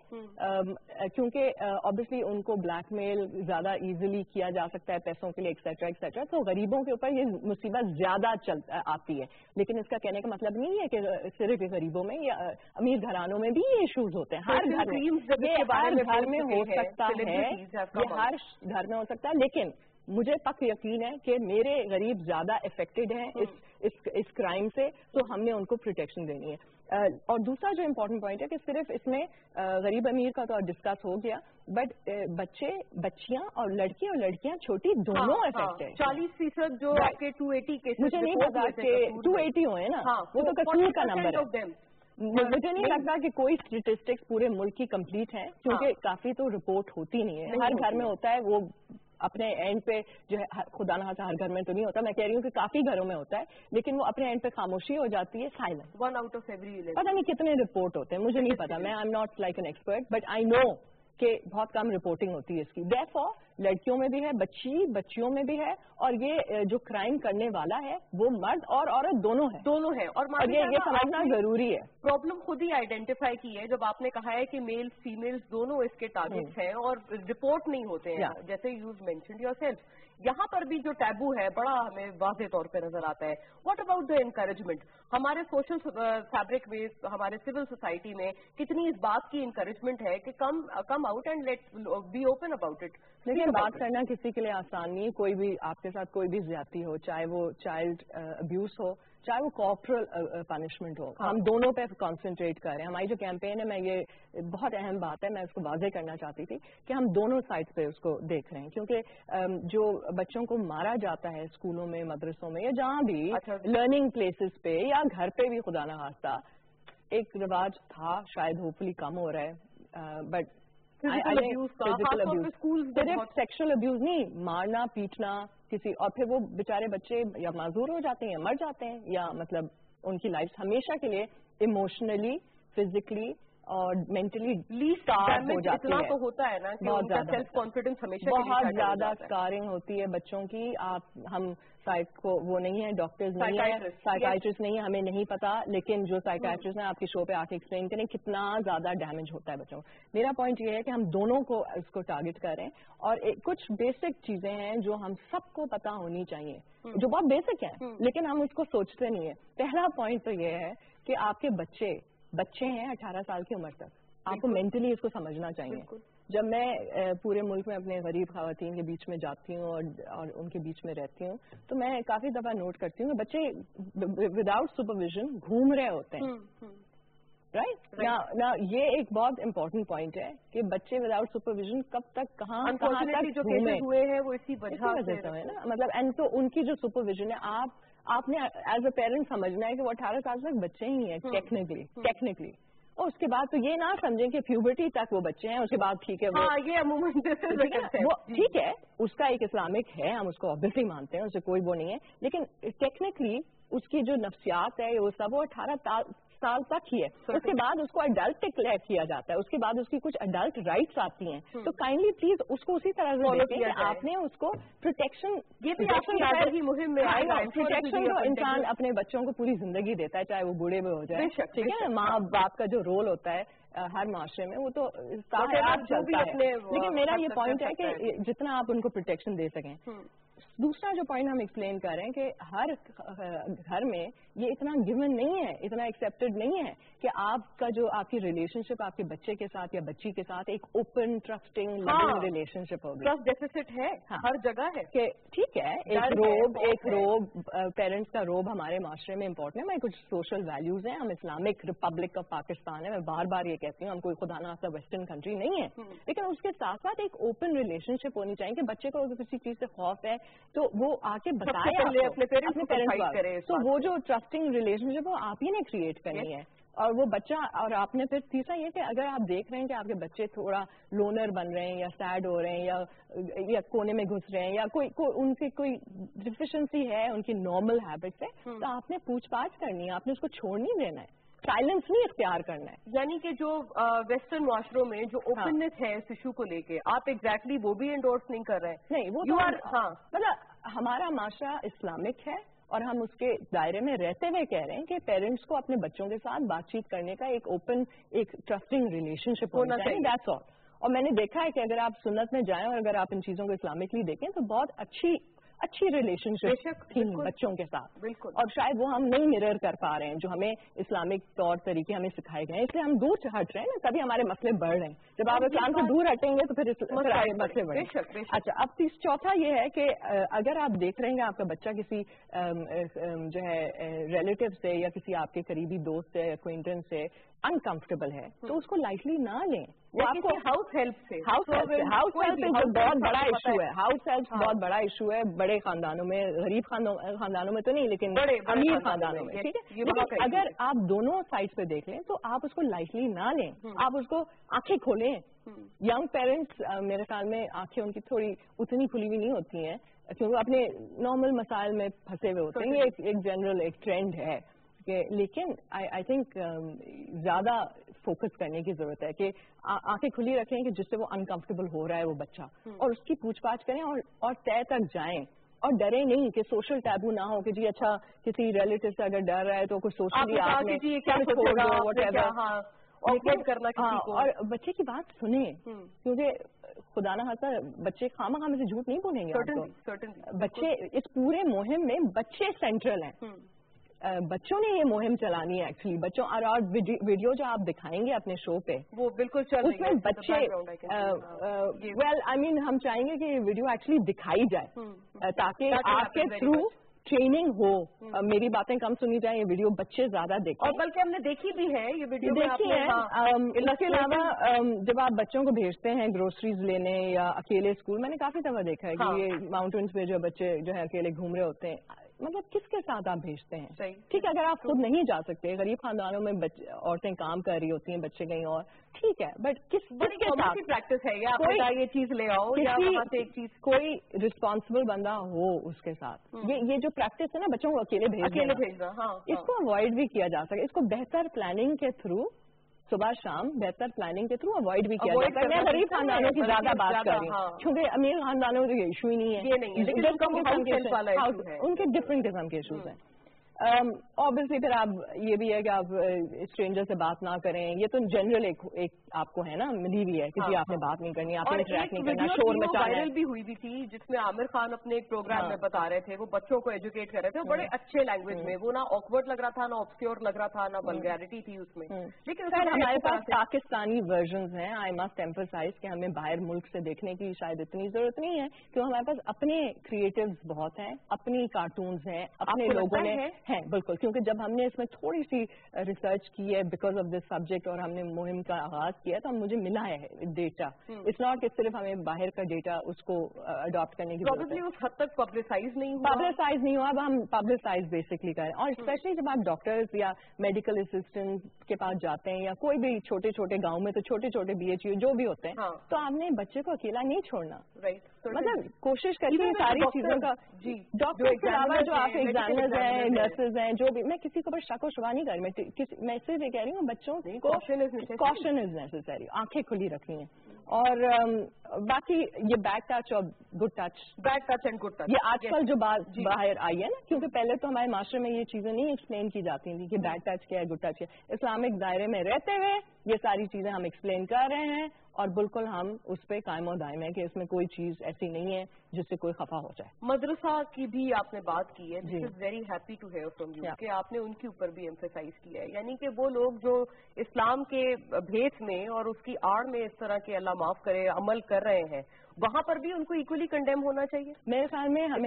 کیونکہ آبویسلی ان کو بلیک میل زیادہ ایزیلی کیا جا سکتا ہے پیسوں کے لیے ایکسیٹرا ایکسیٹرا, تو غریبوں کے اوپر یہ مصیبت زیادہ آتی ہے. لیکن اس کا کہنے کا مطلب نہیں ہے کہ صرف غریبوں میں یا امیر گھرانوں میں بھی یہ ایشوز ہوتے ہیں. ہر گھر میں ہو سکتا ہے, یہ ہر گھر میں ہو سکتا ہے. لیکن مجھے پک یقین ہے کہ میرے غریب زیادہ افیکٹڈ ہیں اس کرائم سے, تو ہم نے ان کو پروٹیکشن دینی ہے. اور دوسرا جو امپورٹنٹ پوائنٹ ہے کہ صرف اس میں غریب امیر کا تو ڈسکس ہو گیا, بٹ بچے, بچیاں اور لڑکے اور لڑکیاں چھوٹی دونوں افیکٹ ہے. 40% جو آپ کے 280 کیسز, مجھے نہیں پتا کہ 280 ہوئے نا, وہ تو قصور کا نمبر ہے. مجھے نہیں لگتا کہ کوئی اسٹیٹسٹکس پورے ملک کی کمپلیٹ ہیں, کیونکہ کافی تو رپورٹ ہوتی نہیں ہے. ہر گھر میں ہوتا ہے, وہ اپنے اینڈ پہ جو ہے, خدا نہ خاصا ہر گھر میں تو نہیں ہوتا, میں کہہ رہی ہوں کہ کافی گھروں میں ہوتا ہے, لیکن وہ اپنے اینڈ پہ خاموشی ہو جاتی ہے, سائلنٹ. 1 out of every 11. پتا نہیں کتنے رپورٹ ہوتے ہیں, مجھے نہیں پتا, میں I am not like an expert, but I know کہ بہت کم رپورٹنگ ہوتی ہے اس کی. Therefore لڑکیوں میں بھی ہے, بچیوں میں بھی ہے, اور یہ جو کرائم کرنے والا ہے وہ مرد اور عورت دونوں ہے. اور یہ سمجھنا ضروری ہے. پرابلم خود ہی آئیڈینٹیفائی کی ہے جب آپ نے کہا ہے کہ میل فیمیل دونوں اس کے ٹارگیٹس ہیں اور رپورٹ نہیں ہوتے ہیں, جیسے یو مینشنڈ یور سیلف. یہاں پر بھی جو ٹیبو ہے بڑا ہمیں واضح طور پہ نظر آتا ہے. What about the encouragement? ہمارے سوشل فیبرک میں, ہمارے سول سوسائٹی میں کتنی اس بات کی انکریجمنٹ ہے کہ come out and let be open about it. لیکن بات کرنا کسی کے لیے آسان نہیں. کوئی بھی آپ کے ساتھ کوئی بھی زیادتی ہو, چاہے وہ چائلڈ ابیوز ہو, چاہے وہ کارپورل پنشمنٹ ہو, ہم دونوں پہ کانسنٹریٹ کر رہے ہیں. ہماری جو کیمپین ہے, میں یہ بہت اہم بات ہے, میں اس کو واضح کرنا چاہتی تھی کہ ہم دونوں سائڈ پہ اس کو دیکھ رہے ہیں, کیونکہ جو بچوں کو مارا جاتا ہے اسکولوں میں, مدرسوں میں, یا جہاں بھی لرننگ پلیسز پہ یا گھر پہ بھی, خدا نہ خواستہ ایک رواج تھا, شاید ہوپفلی کم ہو رہا ہے, بٹ صرف سیکشل ابیوز نہیں, مارنا پیٹنا کسی, اور پھر وہ بیچارے بچے یا معذور ہو جاتے ہیں یا مر جاتے ہیں, یا مطلب ان کی لائف ہمیشہ کے لیے ایموشنلی, فزیکلی اور مینٹلی لیسٹ ہو جاتی ہے. تو ہوتا ہے نا بہت زیادہ سیلف کانفیڈینس ہمیشہ بہت زیادہ اسکارنگ ہوتی ہے بچوں کی. ہم کو وہ نہیں ہے, ڈاکٹرز نہیں ہے, سائیکائٹرسٹ نہیں ہے, ہمیں نہیں پتا, لیکن جو سائیکائٹرسٹ ہیں آپ کے شو پہ آ کے ایکسپلین کریں کتنا زیادہ ڈیمیج ہوتا ہے بچوں کو. میرا پوائنٹ یہ ہے کہ ہم دونوں کو اس کو ٹارگٹ کریں, اور کچھ بیسک چیزیں ہیں جو ہم سب کو پتا ہونی چاہیے, جو بہت بیسک ہیں لیکن ہم اس کو سوچتے نہیں ہیں. پہلا پوائنٹ تو یہ ہے کہ آپ کے بچے ہیں 18 سال کی عمر تک, آپ کو مینٹلی اس کو سمجھنا چاہیے. جب میں پورے ملک میں اپنے غریب خواتین کے بیچ میں جاتی ہوں اور ان کے بیچ میں رہتی ہوں تو میں کافی دفعہ نوٹ کرتی ہوں کہ بچے وداؤٹ سپرویژن گھوم رہے ہوتے ہیں. رائٹ نا, یہ ایک بہت امپورٹنٹ پوائنٹ ہے کہ بچے وداؤٹ سپرویژن کب تک کہاں تک جو کیسز ہوئے ہیں وہ اسی وجہ سے ہے نا. مطلب اینڈ تو ان کی جو سپرویژن ہے آپ نے ایز اے پیرنٹ سمجھنا ہے کہ وہ 18 سال تک بچے ہی ہیں ٹیکنیکلی, اور اس کے بعد تو یہ نہ سمجھیں کہ پیوبرٹی تک وہ بچے ہیں, اس کے بعد ٹھیک ہے یہ عموماً ٹھیک ہے, اس کا ایک اسلامک ہے, ہم اس کو آبویسلی مانتے ہیں, اسے کوئی وہ نہیں ہے, لیکن ٹیکنیکلی اس کی جو نفسیات ہے وہ سب وہ 18 سال تک ہی ہے. اس کے بعد اس کو اڈلٹ ڈکلیئر کیا جاتا ہے, اس کے بعد اس کی کچھ اڈلٹ رائٹس آتی ہیں. تو کائنڈلی پلیز اس کو اسی طرح سے دیکھیں کہ آپ نے اس کو پروٹیکشن مہم میں پروٹیکشن تو انسان اپنے بچوں کو پوری زندگی دیتا ہے, چاہے وہ بوڑھے میں ہو جائے. ٹھیک ہے, ماں باپ کا جو رول ہوتا ہے ہر معاشرے میں وہ تو چلتا ہے, لیکن میرا یہ پوائنٹ ہے کہ جتنا آپ ان کو پروٹیکشن دے سکیں. دوسرا جو پوائنٹ ہم ایکسپلین کر رہے ہیں کہ ہر گھر میں یہ اتنا گیون نہیں ہے, اتنا ایکسیپٹڈ نہیں ہے کہ آپ کا جو آپ کی ریلیشن شپ آپ کے بچے کے ساتھ یا بچی کے ساتھ ایک open trusting loving relationship ہوگی. ٹرسٹ ڈیفیسٹ ہے ہر جگہ ہے کہ ٹھیک ہے, ایک روب پیرنٹس کا روب ہمارے معاشرے میں امپورٹنٹ ہے. میں کچھ سوشل ویلیوز ہیں, ہم اسلامک ریپبلک آف پاکستان ہے, میں بار بار یہ کہتی ہوں, ہم کوئی خدا نخواستہ ویسٹرن کنٹری نہیں ہے, لیکن اس کے ساتھ ساتھ ایک اوپن ریلیشن شپ ہونی چاہیے کہ بچے کو اگر کسی چیز سے خوف ہے تو وہ آ کے بتائے اپنے پیرنٹس. تو وہ جو ٹرسٹنگ ریلیشن شپ وہ آپ ہی نے کریٹ کرنی ہے. اور وہ بچہ, اور آپ نے پھر تیسرا یہ کہ اگر آپ دیکھ رہے ہیں کہ آپ کے بچے تھوڑا لونر بن رہے ہیں یا سیڈ ہو رہے ہیں یا کونے میں گھس رہے ہیں یا ان کی کوئی ڈیفیشنسی ہے ان کی نارمل ہیبٹ سے, تو آپ نے پوچھ پاچھ کرنی ہے, آپ نے اس کو چھوڑ نہیں دینا ہے, سائلنس نہیں اختیار کرنا ہے. یعنی کہ جو ویسٹرن معاشروں میں جو اوپننس ہے اس ایشو کو لے کے آپ ایگزیکٹلی وہ بھی انڈورس نہیں کر رہے ہیں. نہیں, وہ مطلب ہمارا معاشرہ اسلامک ہے اور ہم اس کے دائرے میں رہتے ہوئے کہہ رہے ہیں کہ پیرنٹس کو اپنے بچوں کے ساتھ بات چیت کرنے کا ایک اوپن ایک ٹرسٹنگ ریلیشن شپ ہونا چاہیے. That's all. اور میں نے دیکھا ہے کہ اگر آپ سنت میں جائیں اور اگر آپ ان چیزوں کو اسلامکلی دیکھیں تو بہت اچھی ریلیشن شپ تھی بچوں کے ساتھ. بالکل. اور شاید وہ ہم نہیں مرر کر پا رہے ہیں جو ہمیں اسلامک طور طریقے ہمیں سکھائے گئے ہیں, اس لیے ہم دور ہٹ رہے ہیں نا, تبھی ہمارے مسئلے بڑھ رہے ہیں. جب آپ اسلام سے دور ہٹیں گے تو پھر مسئلے بڑھیں گے. اچھا, اب چوتھا یہ ہے کہ اگر آپ دیکھ رہے ہیں آپ کا بچہ کسی جو ہے ریلیٹو سے یا کسی آپ کے قریبی دوست سے اکوینٹنس سے انکمفرٹیبل ہے تو اس کو لائٹلی نہ لیں. وہ آپ کو ہاؤس ہیلپ سے بہت بڑا ایشو ہے. ہاؤس ہیلپ بہت بڑا ایشو ہے بڑے خاندانوں میں, غریب خاندانوں میں تو نہیں لیکن امیر خاندانوں میں. ٹھیک ہے, لیکن اگر آپ دونوں سائڈ پہ دیکھ لیں تو آپ اس کو لائٹلی نہ لیں, آپ اس کو آنکھیں کھولیں. ینگ پیرنٹس میرے خیال میں آنکھیں ان کی تھوڑی اتنی کھلی ہوئی نہیں ہوتی ہیں کیونکہ اپنے نارمل مسائل میں پھنسے ہوئے ہوتے ہیں. یہ ایک جنرل ایک ٹرینڈ ہے, لیکن آئی تھنک زیادہ فوکس کرنے کی ضرورت ہے کہ آنکھیں کھلی رکھیں کہ جس سے وہ انکمفرٹیبل ہو رہا ہے وہ بچہ, اور اس کی پوچھ پاچھ کریں اور طے تک جائیں اور ڈرے نہیں کہ سوشل ٹیبو نہ ہو کہ جی اچھا کسی ریلیٹو سے اگر ڈر رہا ہے تو کوئی سوشلی آپ اور بچے کی بات سنیں کیونکہ خدا نہ خاصا بچے خواہ میں سے جھوٹ نہیں بولیں گے. بچے اس پورے مہم میں بچے سینٹرل ہیں. بچوں نے یہ مہم چلانی ہے ایکچولی. بچوں اور ویڈیو جو آپ دکھائیں گے اپنے شو پہ وہ بالکل اس میں بچے ویل آئی مین ہم چاہیں گے کہ ویڈیو ایکچولی دکھائی جائے تاکہ آپ کے تھرو ٹریننگ ہو. میری باتیں کم سنی جائیں, یہ ویڈیو بچے زیادہ دیکھیں. اور بلکہ ہم نے دیکھی بھی ہے یہ ویڈیو دیکھی ہے. اس کے علاوہ جب آپ بچوں کو بھیجتے ہیں گروسریز لینے یا اکیلے اسکول, میں نے کافی دفعہ دیکھا ہے کہ یہ ماؤنٹینس پہ جو بچے جو ہے اکیلے گھوم رہے ہوتے ہیں, مطلب کس کے ساتھ آپ بھیجتے ہیں؟ ٹھیک ہے, اگر آپ خود نہیں جا سکتے, غریب خاندانوں میں عورتیں کام کر رہی ہوتی ہیں, بچے کہیں اور, ٹھیک ہے, بٹ کس کے ساتھ پریکٹس ہے یہ چیز لے آؤ یا ایک چیز کوئی رسپانسبل بندہ ہو اس کے ساتھ. یہ جو پریکٹس ہے نا بچوں کو اکیلے بھیجنا, اس کو اوائڈ بھی کیا جا سکے. اس کو بہتر پلاننگ کے تھرو صبح شام بہتر پلاننگ کے تھرو اوائڈ بھی کیا جاتا ہے. میں غریب خاندانوں کی زیادہ بات کر رہی ہوں کیونکہ امیر خاندانوں میں یہ ایشو ہی نہیں ہے, ان کے ڈفرنٹ قسم کے ایشوز ہیں. obviously پھر آپ یہ بھی ہے کہ آپ اسٹرینجر سے بات نہ کریں, یہ تو جنرل ایک آپ کو ہے نا ملی ہوئی ہے کہ جی آپ نے بات نہیں کرنی, آپ نے انٹریکٹ نہیں کرنا, شور مچانا. وائرل بھی ہوئی بھی تھی جس میں عامر خان اپنے ایک پروگرام میں بتا رہے تھے, وہ بچوں کو ایجوکیٹ کر رہے تھے بڑے اچھے لینگویج میں, وہ نہ آکورڈ لگ رہا تھا نہ آبسکیور لگ رہا تھا نہ ولگیرٹی تھی اس میں. لیکن ہمارے پاس پاکستانی ورژنز ہیں. آئی مسٹ ایمفسائز کہ ہمیں باہر ملک سے دیکھنے کی شاید اتنی ضرورت نہیں ہے کیونکہ ہمارے پاس اپنے کریٹوز بہت ہیں, اپنی کارٹونز ہیں, اپنے لوگوں نے ہیں. بالکل, کیونکہ جب ہم نے اس میں تھوڑی سی ریسرچ کی ہے بیکاز آف دس سبجیکٹ اور ہم نے مہم کا آغاز کیا تو مجھے ملا ہے ڈیٹا. اٹس ناٹ کہ صرف ہمیں باہر کا ڈیٹا اس کو اڈاپٹ کرنے کی ضرورت ہے. اس حد تک پبلسائز نہیں ہوا, اب ہم پبلسائز بیسکلی کریں. اور اسپیشلی جب آپ ڈاکٹرز یا میڈیکل اسسٹنٹ کے پاس جاتے ہیں یا کوئی بھی چھوٹے چھوٹے گاؤں میں تو چھوٹے چھوٹے BHU جو بھی ہوتے ہیں, تو آپ نے بچے کو اکیلا نہیں چھوڑنا. مطلب کوشش کریے ساری چیزوں کا. ڈاکٹر کے علاوہ جو آپ ایگزامنرز ہیں, نرسز ہیں, جو بھی, میں کسی کو شک و شبہ نہیں کر رہی, میں صرف یہ کہہ رہی ہوں بچوں کو کاشن از نیسیسری, آنکھیں کھلی رکھنی ہیں. اور باقی یہ بیڈ ٹچ اور good touch and good touch یہ آج کل جو بات باہر آئی ہے نا, کیونکہ پہلے تو ہمارے معاشرے میں یہ چیزیں نہیں ایکسپلین کی جاتی تھیں کہ بیڈ ٹچ کیا ہے, گڈ ٹچ کیا ہے. اسلامک دائرے میں رہتے ہوئے یہ ساری چیزیں ہم ایکسپلین کر رہے ہیں اور بالکل ہم اس پہ قائم و دائم ہے کہ اس میں کوئی چیز ایسی نہیں ہے جس سے کوئی خفا ہو جائے. مدرسہ کی بھی آپ نے بات کی ہے, this is very happy to hear from you کہ آپ نے ان کے اوپر بھی ایمفیسائز کیا ہے. یعنی کہ وہ لوگ جو اسلام کے بھیس میں اور اس کی آڑ میں اس طرح کے اللہ معاف کرے عمل کر رہے ہیں, وہاں پر بھی ان کو ایکولی کنڈیم ہونا چاہیے. میرے خیال میں ہمیں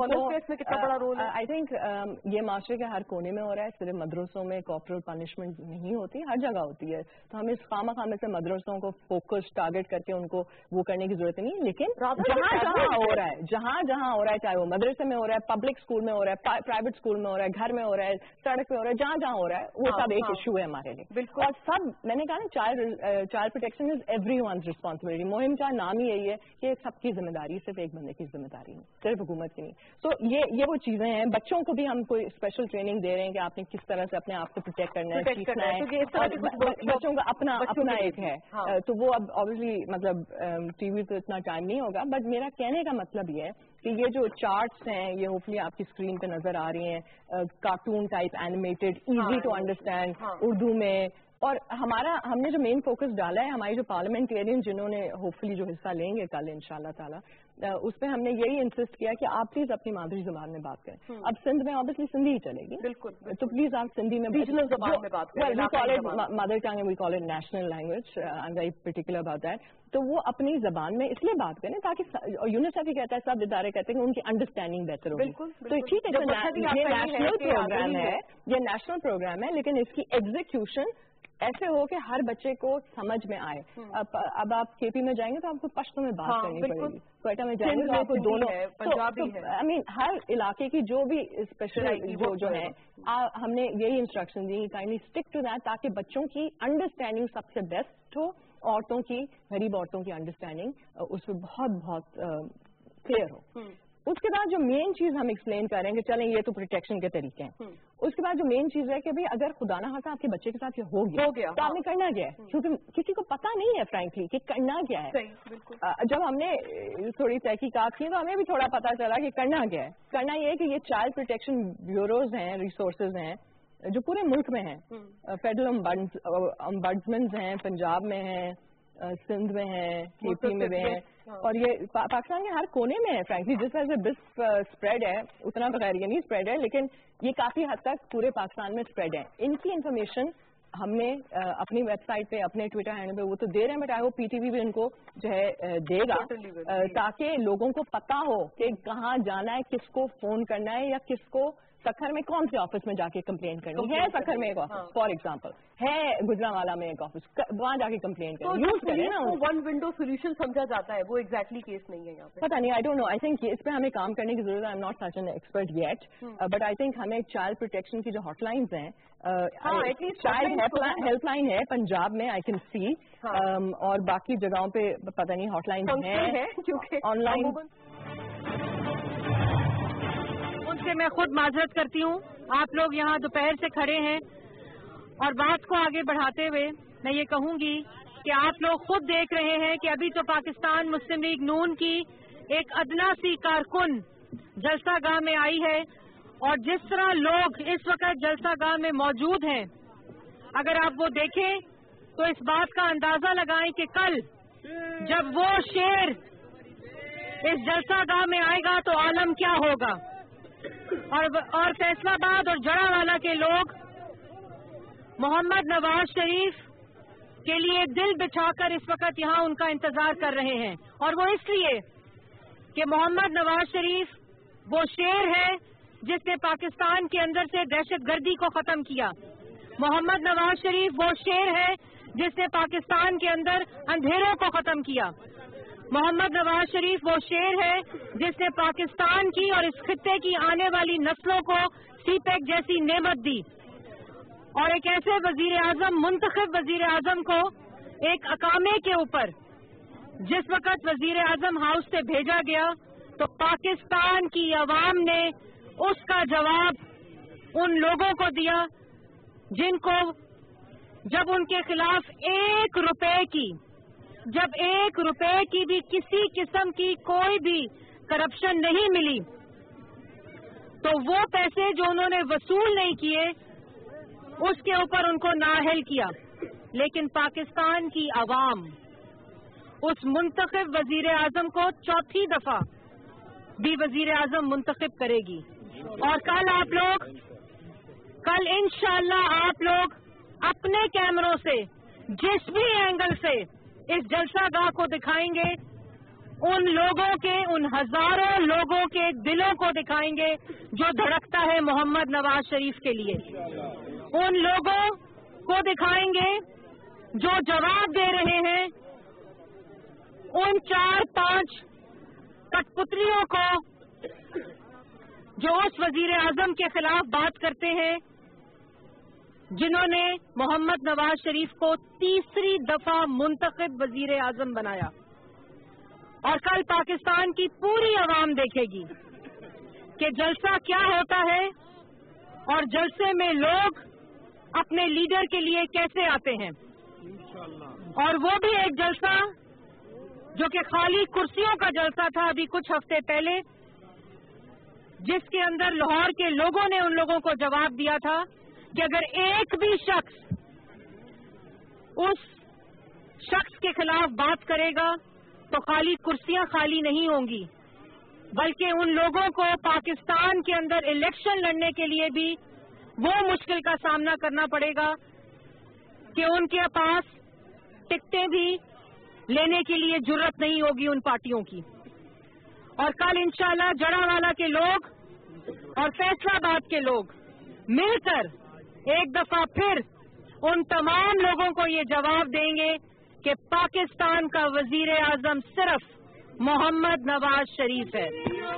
کتنا بڑا رول ہے. آئی تھنک یہ معاشرے کے ہر کونے میں ہو رہا ہے, صرف مدرسوں میں کارپوریٹ پنشمنٹ نہیں ہوتی, ہر جگہ ہوتی ہے. تو ہمیں اس خامہ خامے سے مدرسوں کو فوکس ٹارگیٹ کر کے ان کو وہ کرنے کی ضرورت نہیں, لیکن جہاں جہاں ہو رہا ہے, جہاں ہو رہا ہے, چاہے وہ مدرسے میں ہو رہا ہے, پبلک اسکول میں ہو رہا ہے, پرائیویٹ اسکول میں ہو رہا ہے, گھر میں ہو رہا ہے, سڑک پہ ہو رہا ہے, جہاں جہاں ہو رہا ہے, وہ سب ایک ایشو ہے ہمارے لیے. بالکل. اور سب میں نے کہا نا child protection is everyone's responsibility. مہم کا نام ہی یہی ہے کہ سب کی ذمہ داری, صرف ایک بندے کی ذمہ داری نہیں, صرف حکومت کی نہیں. تو یہ وہ چیزیں ہیں. بچوں کو بھی ہم کوئی اسپیشل ٹریننگ دے رہے ہیں کہ آپ نے کس طرح سے اپنے آپ کو پروٹیکٹ کرنا ہے, سیکھنا ہے. بچوں کا اپنا ایک ہے. تو وہ اب obviously مطلب ٹی وی تو اتنا ٹائم نہیں ہوگا, بٹ میرا کہنے کا مطلب یہ ہے کہ یہ جو چارٹس ہیں یہ ہوپفلی آپ کی اسکرین پہ نظر آ رہی ہیں, cartoon type animated, easy to understand Urdu میں. اور ہم نے جو مین فوکس ڈالا ہے, ہماری جو پارلیمنٹیرین جنہوں نے ہوپفلی جو حصہ لیں گے کل انشاءاللہ تعالیٰ, اس پہ ہم نے یہی انسسٹ کیا کہ آپ پلیز اپنی مادری زبان میں بات کریں. اب سندھ میں obviously سندھی ہی چلے گی, بالکل, تو پلیز آپ سندھی میں زبان میں بات کریں. We call it mother tongue and we call it national language. I am very particular about that. تو وہ اپنی زبان میں اس لیے بات کریں تاکہ یونیسیف بھی کہتا ہے, سب ادارے کہتے ہیں کہ ان کی انڈرسٹینڈنگ بہتر ہوگی. تو ٹھیک ہے, یہ نیشنل پروگرام ہے, یہ نیشنل پروگرام ہے, لیکن اس کی ایگزیکیوشن ایسے ہو کہ ہر بچے کو سمجھ میں آئے. اب آپ KP میں جائیں گے تو آپ کو پشتو میں بات کرنی پڑے گی, کوئٹہ میں جائیں گے تو آپ کو دونوں, آئی مین ہر علاقے کی جو بھی اسپیشل جو ہے, ہم نے یہی انسٹرکشن دی, کائنڈلی اسٹک ٹو دیٹ تاکہ بچوں کی انڈرسٹینڈنگ سب سے بیسٹ ہو, عورتوں کی, غریب عورتوں کی انڈرسٹینڈنگ اس پہ بہت بہت کلیئر ہو. اس کے بعد جو مین چیز ہم ایکسپلین کریں گے, چلیں یہ تو پروٹیکشن کے طریقے ہیں. اس کے بعد جو مین چیز ہے کہ بھائی اگر خدا نہ خاصا آپ کے بچے کے ساتھ یہ ہو گیا تو آپ نے کرنا کیا ہے, کیونکہ کسی کو پتا نہیں ہے فرینکلی کہ کرنا کیا ہے. جب ہم نے تھوڑی تحقیقات کی تو ہمیں بھی تھوڑا پتا چلا کہ کرنا کیا ہے. کرنا یہ ہے کہ یہ چائلڈ پروٹیکشن بیوروز ہیں, ریسورسز ہیں جو پورے ملک میں ہیں. فیڈرل امبڈسمنز ہیں, پنجاب میں ہیں, سندھ میں ہے, KP میں بھی ہیں, اور یہ پاکستان کے ہر کونے میں ہے. فرینکلی جس طرح سے بس اسپریڈ ہے اتنا بغیر یہ نہیں اسپریڈ ہے, لیکن یہ کافی حد تک پورے پاکستان میں اسپریڈ ہے. ان کی انفارمیشن ہم نے اپنی ویب سائٹ پہ, اپنے ٹویٹر ہینڈل پہ وہ تو دے رہے ہیں, بٹ آئی ہوپ PTV بھی ان کو جو ہے دے گا تاکہ لوگوں کو پتا ہو کہ کہاں جانا ہے, کس کو فون کرنا ہے, یا کس کو سکھر میں کون سے آفس میں جا کے کمپلین کرنی ہے. سکھر میں ایک آفس فار ایگزامپل ہے, گجرانوالا میں ایک آفس, وہاں جا کے کمپلین کریں. یوز کریں نا, ون ونڈو سولوشن سمجھا جاتا ہے, وہ ایگزیکٹلی کیس نہیں ہے یہاں پہ. پتا نہیں, I don't know. I think اس پہ ہمیں کام کرنے کی ضرورت ہے. I am not such an expert yet, but I think ہمیں چائلڈ پروٹیکشن کی جو ہاٹ لائنز ہیں, چائلڈ ہیلپ لائن ہے پنجاب میں, آئی کین سی, اور باقی جگہوں پہ پتہ نہیں ہاٹ لائن ہیں کیونکہ آن لائن. ان سے میں خود معذرت کرتی ہوں. آپ لوگ یہاں دوپہر سے کھڑے ہیں اور بات کو آگے بڑھاتے ہوئے मैं ये कहूंगी कि आप लोग खुद देख रहे हैं कि अभी तो पाकिस्तान मुस्लिम लीग नून की एक अदना सी कारकुन जलसागाह में आई है, और जिस तरह लोग इस वक्त जलसागाह में मौजूद हैं, अगर आप वो देखें तो इस बात का अंदाजा लगाएं कि कल जब वो शेर इस जलसागाह में आएगा तो आलम क्या होगा। और फैसलाबाद और जड़ावाला के लोग मोहम्मद नवाज शरीफ के लिए दिल बिछाकर इस वक्त यहाँ उनका इंतजार कर रहे हैं, और वो इसलिए कि मोहम्मद नवाज शरीफ वो शेर है जिसने पाकिस्तान के अंदर से दहशतगर्दी को खत्म किया। मोहम्मद नवाज शरीफ वो शेर है जिसने पाकिस्तान के अंदर अंधेरों को खत्म किया। मोहम्मद नवाज शरीफ वो शेर है जिसने पाकिस्तान की और इस खित्ते की आने वाली नस्लों को सीपेक जैसी नेमत दी, और एक ऐसे वजीर आजम, मुंतखब वजीर आजम को एक अकामे के ऊपर जिस वक्त वजीर आजम हाउस से भेजा गया तो पाकिस्तान की आवाम ने उसका जवाब उन लोगों को दिया जिनको जब उनके खिलाफ एक रुपए की भी किसी किस्म की कोई भी करप्शन नहीं मिली, तो वो पैसे जो उन्होंने वसूल नहीं किए उसके ऊपर उनको नाअहल किया। लेकिन पाकिस्तान की आवाम उस मुंतखब वजीर आजम को चौथी दफा भी वजीर आजम मुंतखब करेगी, और कल इंशाअल्लाह आप लोग अपने कैमरों से जिस भी एंगल से इस जलसागाह को दिखाएंगे, उन लोगों के, उन हजारों लोगों के दिलों को दिखाएंगे जो धड़कता है मोहम्मद नवाज शरीफ के लिए। उन लोगों को दिखाएंगे जो जवाब दे रहे हैं उन 4-5 कठपुतलियों को जो उस वजीर आजम के खिलाफ बात करते हैं जिन्होंने मोहम्मद नवाज शरीफ को तीसरी दफा मुंतखब वजीर आजम बनाया। और कल पाकिस्तान की पूरी आवाम देखेगी कि जलसा क्या होता है और जलसे में लोग अपने लीडर के लिए कैसे आते हैं। और वो भी एक जलसा जो कि खाली कुर्सियों का जलसा था अभी कुछ हफ्ते पहले, जिसके अंदर लाहौर के लोगों ने उन लोगों को जवाब दिया था कि अगर एक भी शख्स उस शख्स के खिलाफ बात करेगा तो खाली कुर्सियां खाली नहीं होंगी, बल्कि उन लोगों को पाकिस्तान के अंदर इलेक्शन लड़ने के लिए भी वो मुश्किल का सामना करना पड़ेगा कि उनके पास टिकटें भी लेने के लिए जुर्रत नहीं होगी उन पार्टियों की। और कल इंशाअल्लाह जड़ावाला के लोग और फैसलाबाद के लोग मिलकर एक दफा फिर उन तमाम लोगों को ये जवाब देंगे कि पाकिस्तान का वजीर आजम सिर्फ मोहम्मद नवाज शरीफ है।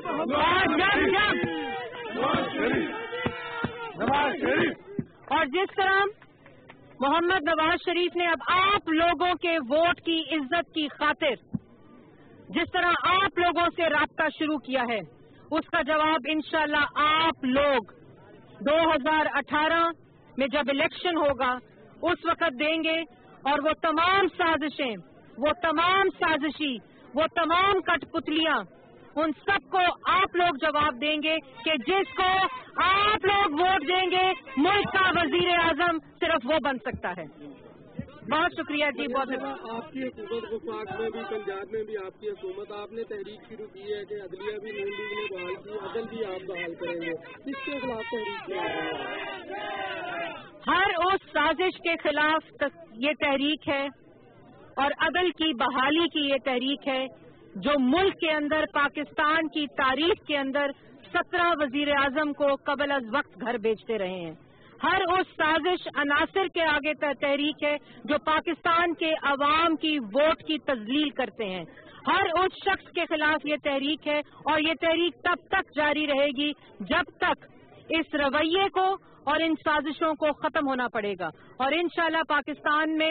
और जिस तरह मोहम्मद नवाज शरीफ ने अब आप लोगों के वोट की इज्जत की खातिर जिस तरह आप लोगों से राब्ता शुरू किया है, उसका जवाब इंशाअल्लाह आप लोग 2018 में जब इलेक्शन होगा उस वक्त देंगे। और वो तमाम साजिशें, वो तमाम साजिशी, वो तमाम कठपुतलियां, उन सबको आप लोग जवाब देंगे कि जिसको आप लोग वोट देंगे मुल्क का वजीर आजम सिर्फ वो बन सकता है। बहुत शुक्रिया जी। बहुत आपकी हुकूमत वफाक में भी, पंजाब में भी आपकी हुकूमत, आपने तहरीक शुरू की है कि अदलिया भी नून लीग ने बहाल की, अदल भी आप बहाल करेंगे, किसके खिलाफ तहरीक की? हर उस साजिश के खिलाफ ये तहरीक है और अदल की बहाली की ये तहरीक है जो मुल्क के अंदर पाकिस्तान की तारीख के अंदर 17 वजीर आजम को कबल अज वक्त घर भेजते रहे हैं। हर उस साजिश अनासिर के आगे तहरीक है जो पाकिस्तान के अवाम की वोट की तजलील करते हैं। हर उस शख्स के खिलाफ ये तहरीक है और ये तहरीक तब तक जारी रहेगी जब तक इस रवैये को और इन साजिशों को खत्म होना पड़ेगा। और इंशाअल्लाह पाकिस्तान में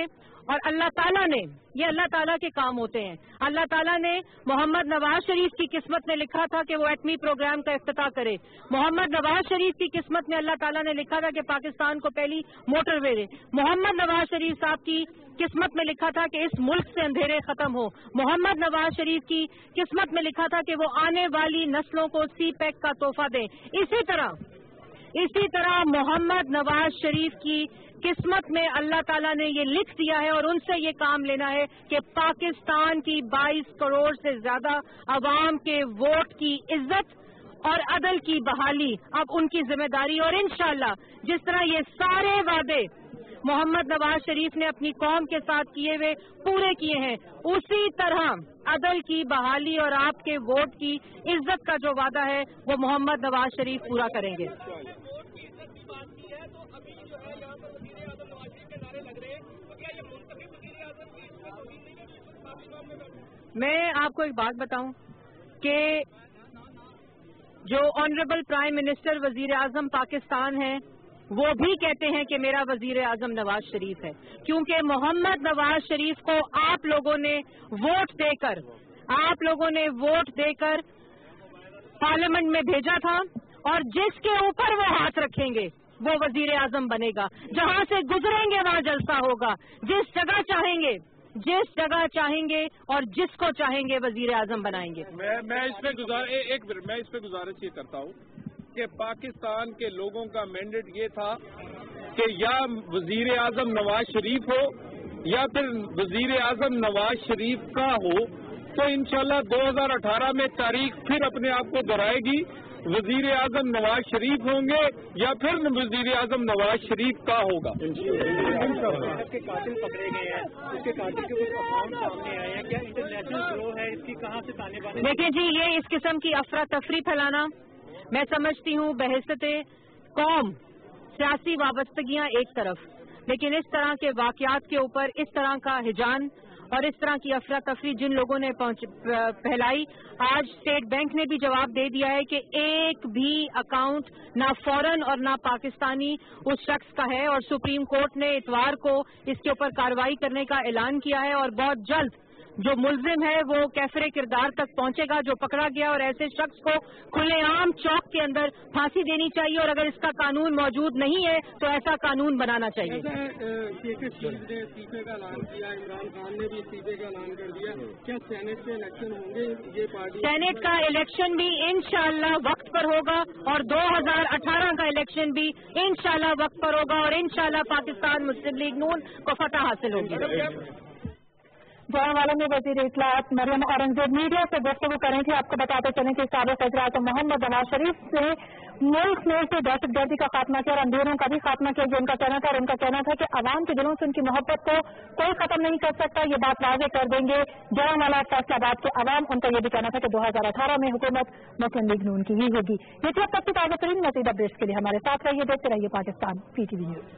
اور اللہ تعالیٰ نے، یہ اللہ تعالیٰ کے کام ہوتے ہیں، اللہ تعالیٰ نے محمد نواز شریف کی قسمت میں لکھا تھا کہ وہ ایٹمی پروگرام کا افتتاح کرے، محمد نواز شریف کی قسمت میں اللہ تعالیٰ نے لکھا تھا کہ پاکستان کو پہلی موٹر وے دے، محمد نواز شریف صاحب کی قسمت میں لکھا تھا کہ اس ملک سے اندھیرے ختم ہو، محمد نواز شریف کی قسمت میں لکھا تھا کہ وہ آنے والی نسلوں کو سی پیک کا تحفہ دیں۔ اسی طرح محمد نواز شریف کی قسمت میں اللہ تعالیٰ نے یہ لکھ دیا ہے اور ان سے یہ کام لینا ہے کہ پاکستان کی 22 کروڑ سے زیادہ عوام کے ووٹ کی عزت اور عدل کی بحالی اب ان کی ذمہ داری، اور انشاءاللہ جس طرح یہ سارے وعدے محمد نواز شریف نے اپنی قوم کے ساتھ کیے ہوئے پورے کیے ہیں، اسی طرح عدل کی بحالی اور آپ کے ووٹ کی عزت کا جو وعدہ ہے وہ محمد نواز شریف پورا کریں گے۔ میں آپ کو ایک بات بتاؤں کہ جو آنریبل پرائم منسٹر وزیر اعظم پاکستان ہیں وہ بھی کہتے ہیں کہ میرا وزیر اعظم نواز شریف ہے، کیونکہ محمد نواز شریف کو آپ لوگوں نے ووٹ دے کر پارلیمنٹ میں بھیجا تھا، اور جس کے اوپر وہ ہاتھ رکھیں گے وہ وزیر اعظم بنے گا، جہاں سے گزریں گے وہاں جلسہ ہوگا، جس جگہ چاہیں گے اور جس کو چاہیں گے وزیر اعظم بنائیں گے۔ میں اس پہ گزارش یہ کرتا ہوں کہ پاکستان کے لوگوں کا مینڈیٹ یہ تھا کہ یا وزیر اعظم نواز شریف ہو یا پھر وزیر اعظم نواز شریف کا ہو، تو انشاءاللہ 2018 میں تاریخ پھر اپنے آپ کو دہرائے گی، وزیر اعظم نواز شریف ہوں گے یا پھر وزیر اعظم نواز شریف کا ہوگا۔ کے قاتل پکڑے گئے ہیں، اس کے قاتل کے کچھ افواہ سامنے آئے ہیں، کیا انٹرنیشنل فلو ہے اس کی، کہاں سے طالبان؟ دیکھیں جی، یہ اس قسم کی افراتفری پھیلانا میں سمجھتی ہوں بحیثیت قوم سیاسی وابستگیاں ایک طرف، لیکن اس طرح کے واقعات کے اوپر اس طرح کا ہجان اور اس طرح کی افراتفری جن لوگوں نے پھیلائی، آج اسٹیٹ بینک نے بھی جواب دے دیا ہے کہ ایک بھی اکاؤنٹ نہ فورن اور نہ پاکستانی اس شخص کا ہے، اور سپریم کورٹ نے اتوار کو اس کے اوپر کارروائی کرنے کا اعلان کیا ہے، اور بہت جلد جو ملزم ہے وہ کیفر کردار تک پہنچے گا جو پکڑا گیا، اور ایسے شخص کو کھلے عام چوک کے اندر پھانسی دینی چاہیے، اور اگر اس کا قانون موجود نہیں ہے تو ایسا قانون بنانا چاہیے۔ نے استعفے کا اعلان کیا، عمران خان نے بھی استعفے کا اعلان کر دیا، کیا سینٹ کے الیکشن ہوں گے؟ یہ پارٹی سینٹ کا الیکشن بھی انشاءاللہ وقت پر ہوگا، اور 2018 کا الیکشن بھی انشاءاللہ وقت پر ہوگا، اور انشاءاللہ پاکستان مسلم لیگ نون کو فتح حاصل ہوگی۔ جوان والا میں وزیر اطلاعات مریم اورنگزیب میڈیا سے گفتگو کریں تھے۔ آپ کو بتاتے چلیں کہ سابق وزیر محمد نواز شریف نے ملک میں سے دہشت گردی کا خاتمہ کیا اور اندھیروں کا بھی خاتمہ کیا، جو ان کا کہنا تھا، اور ان کا کہنا تھا کہ عوام کے دلوں سے ان کی محبت کو کوئی ختم نہیں کر سکتا، یہ بات واضح کر دیں گے جوان والا فیصلہ آباد کے عوام۔ ان کا یہ بھی کہنا تھا کہ 2018 میں حکومت مسلم لیگ نون کی ہی ہوگی۔ یہ تھی اب تک کی تازہ ترین مزید اپڈیٹس کے لیے ہمارے ساتھ رہیے، دیکھتے رہیے پاکستان PTV نیوز۔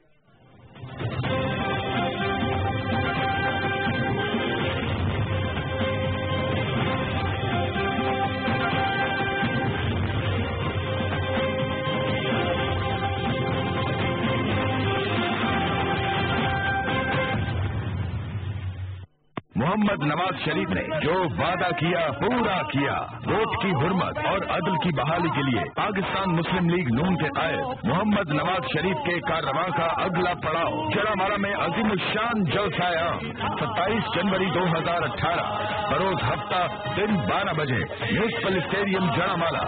محمد نواز شریف نے جو وعدہ کیا پورا کیا، ووٹ کی حرمت اور عدل کی بحالی کے لیے پاکستان مسلم لیگ نون کے قائد محمد نواز شریف کے کاررواں کا اگلا پڑاؤ جڑامالہ میں عظیم الشان جلسہ عام 27 جنوری 2018 بروز ہفتہ دن 12 بجے میونسپل اسٹیڈیم جڑامالہ۔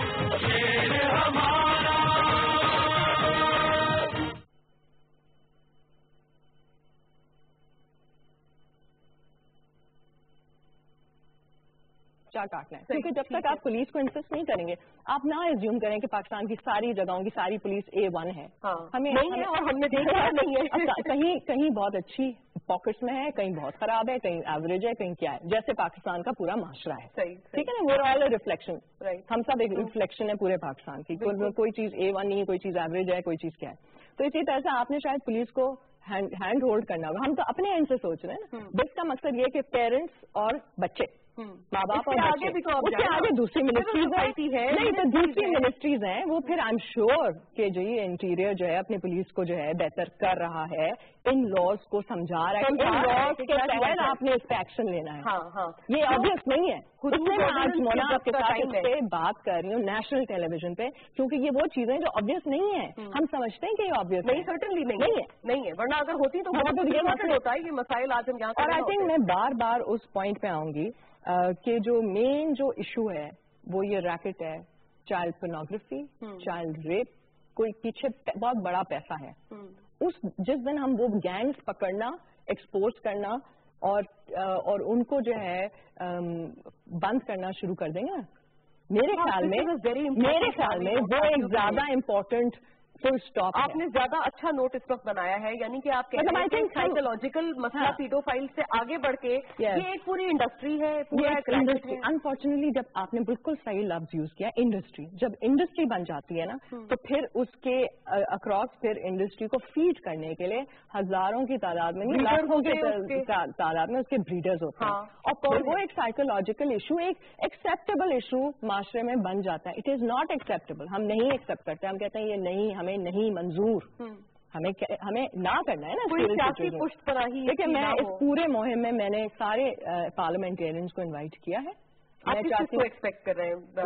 کاٹنا ہے، کیونکہ جب تک آپ پولیس کو انسسٹ نہیں کریں گے، آپ نہ ایزیوم کریں کہ پاکستان کی ساری جگہوں کی ساری پولیس A1 ہے۔ ہمیں اور ہم نے دیکھا نہیں ہے، کہیں بہت اچھی پاکٹس میں ہے، کہیں بہت خراب ہے، کہیں ایوریج ہے، کہیں کیا ہے، جیسے پاکستان کا پورا معاشرہ ہے، ٹھیک ہے نا، وہ آل ریفلیکشن، ہم سب ایک ریفلیکشن ہے پورے پاکستان کی، کوئی چیز A1 نہیں ہے، کوئی چیز ایوریج ہے، کوئی چیز کیا ہے۔ تو اسی طرح سے آپ نے شاید پولیس کو ہینڈ ہولڈ کرنا ہوگا۔ ہم تو اپنے اینڈ سے سوچ رہے ہیں نا، اس کا مقصد یہ کہ پیرنٹس اور بچے माँ बाप और आगे भी तो उसके आगे दूसरी मिनिस्ट्रीज है, नहीं तो दूसरी मिनिस्ट्रीज हैं, वो फिर आई एम श्योर कि जो ये इंटीरियर जो है अपनी पुलिस को जो है बेहतर कर रहा है, इन लॉज को समझा रहा है, इन लॉज के तहत आपने इस पे एक्शन लेना है। हाँ, ये ऑब्वियस नहीं है। उसमें मैं आज मोना आपके साथ इस पे बात कर रही हूँ नेशनल टेलीविजन पे, क्योंकि ये वो चीजें जो ऑब्वियस नहीं है। हम समझते हैं कि ये ऑब्वियस नहीं, सर्टनली नहीं है, वरना अगर होती तो बहुत होता है ये मसाइल आज हम यहाँ। और आई थिंक मैं बार बार उस पॉइंट पे आऊंगी कि जो मेन जो इशू है वो ये रैकेट है, चाइल्ड पोर्नोग्राफी, चाइल्ड रेप, कोई पीछे बहुत बड़ा पैसा है। जिस दिन हम वो गैंग्स पकड़ना, एक्सपोज करना और उनको जो है बंद करना शुरू कर देंगे, मेरे ख्याल में वो एक ज्यादा इम्पोर्टेंट फुल स्टॉप। आपने ज्यादा अच्छा नोट इस वक्त बनाया है, यानी कि आप कहते हैं कि साइकोलॉजिकल मसला पीडोफाइल से आगे बढ़ के ये एक पूरी इंडस्ट्री है, पूरा इंडस्ट्री। अनफॉर्चुनेटली जब आपने बिल्कुल सही लफ्ज यूज किया, इंडस्ट्री, जब इंडस्ट्री बन जाती है ना तो फिर उसके अक्रॉस फिर इंडस्ट्री को फीड करने के लिए हजारों की तादाद में, लाखों की तादाद में उसके ब्रीडर्स होते हैं, और फिर वो एक साइकोलॉजिकल इशू, एक एक्सेप्टेबल इशू माशरे में बन जाता है। इट इज नॉट एक्सेप्टेबल, हम नहीं एक्सेप्ट करते, हम कहते हैं ये नहीं, हमें नहीं मंजूर, हमें ना करना है ना। देखिए मैं इस पूरे मुहिम में मैंने सारे पार्लियामेंटेरियंस को इन्वाइट किया है। आप किसको एक्सपेक्ट कर रहे हैं?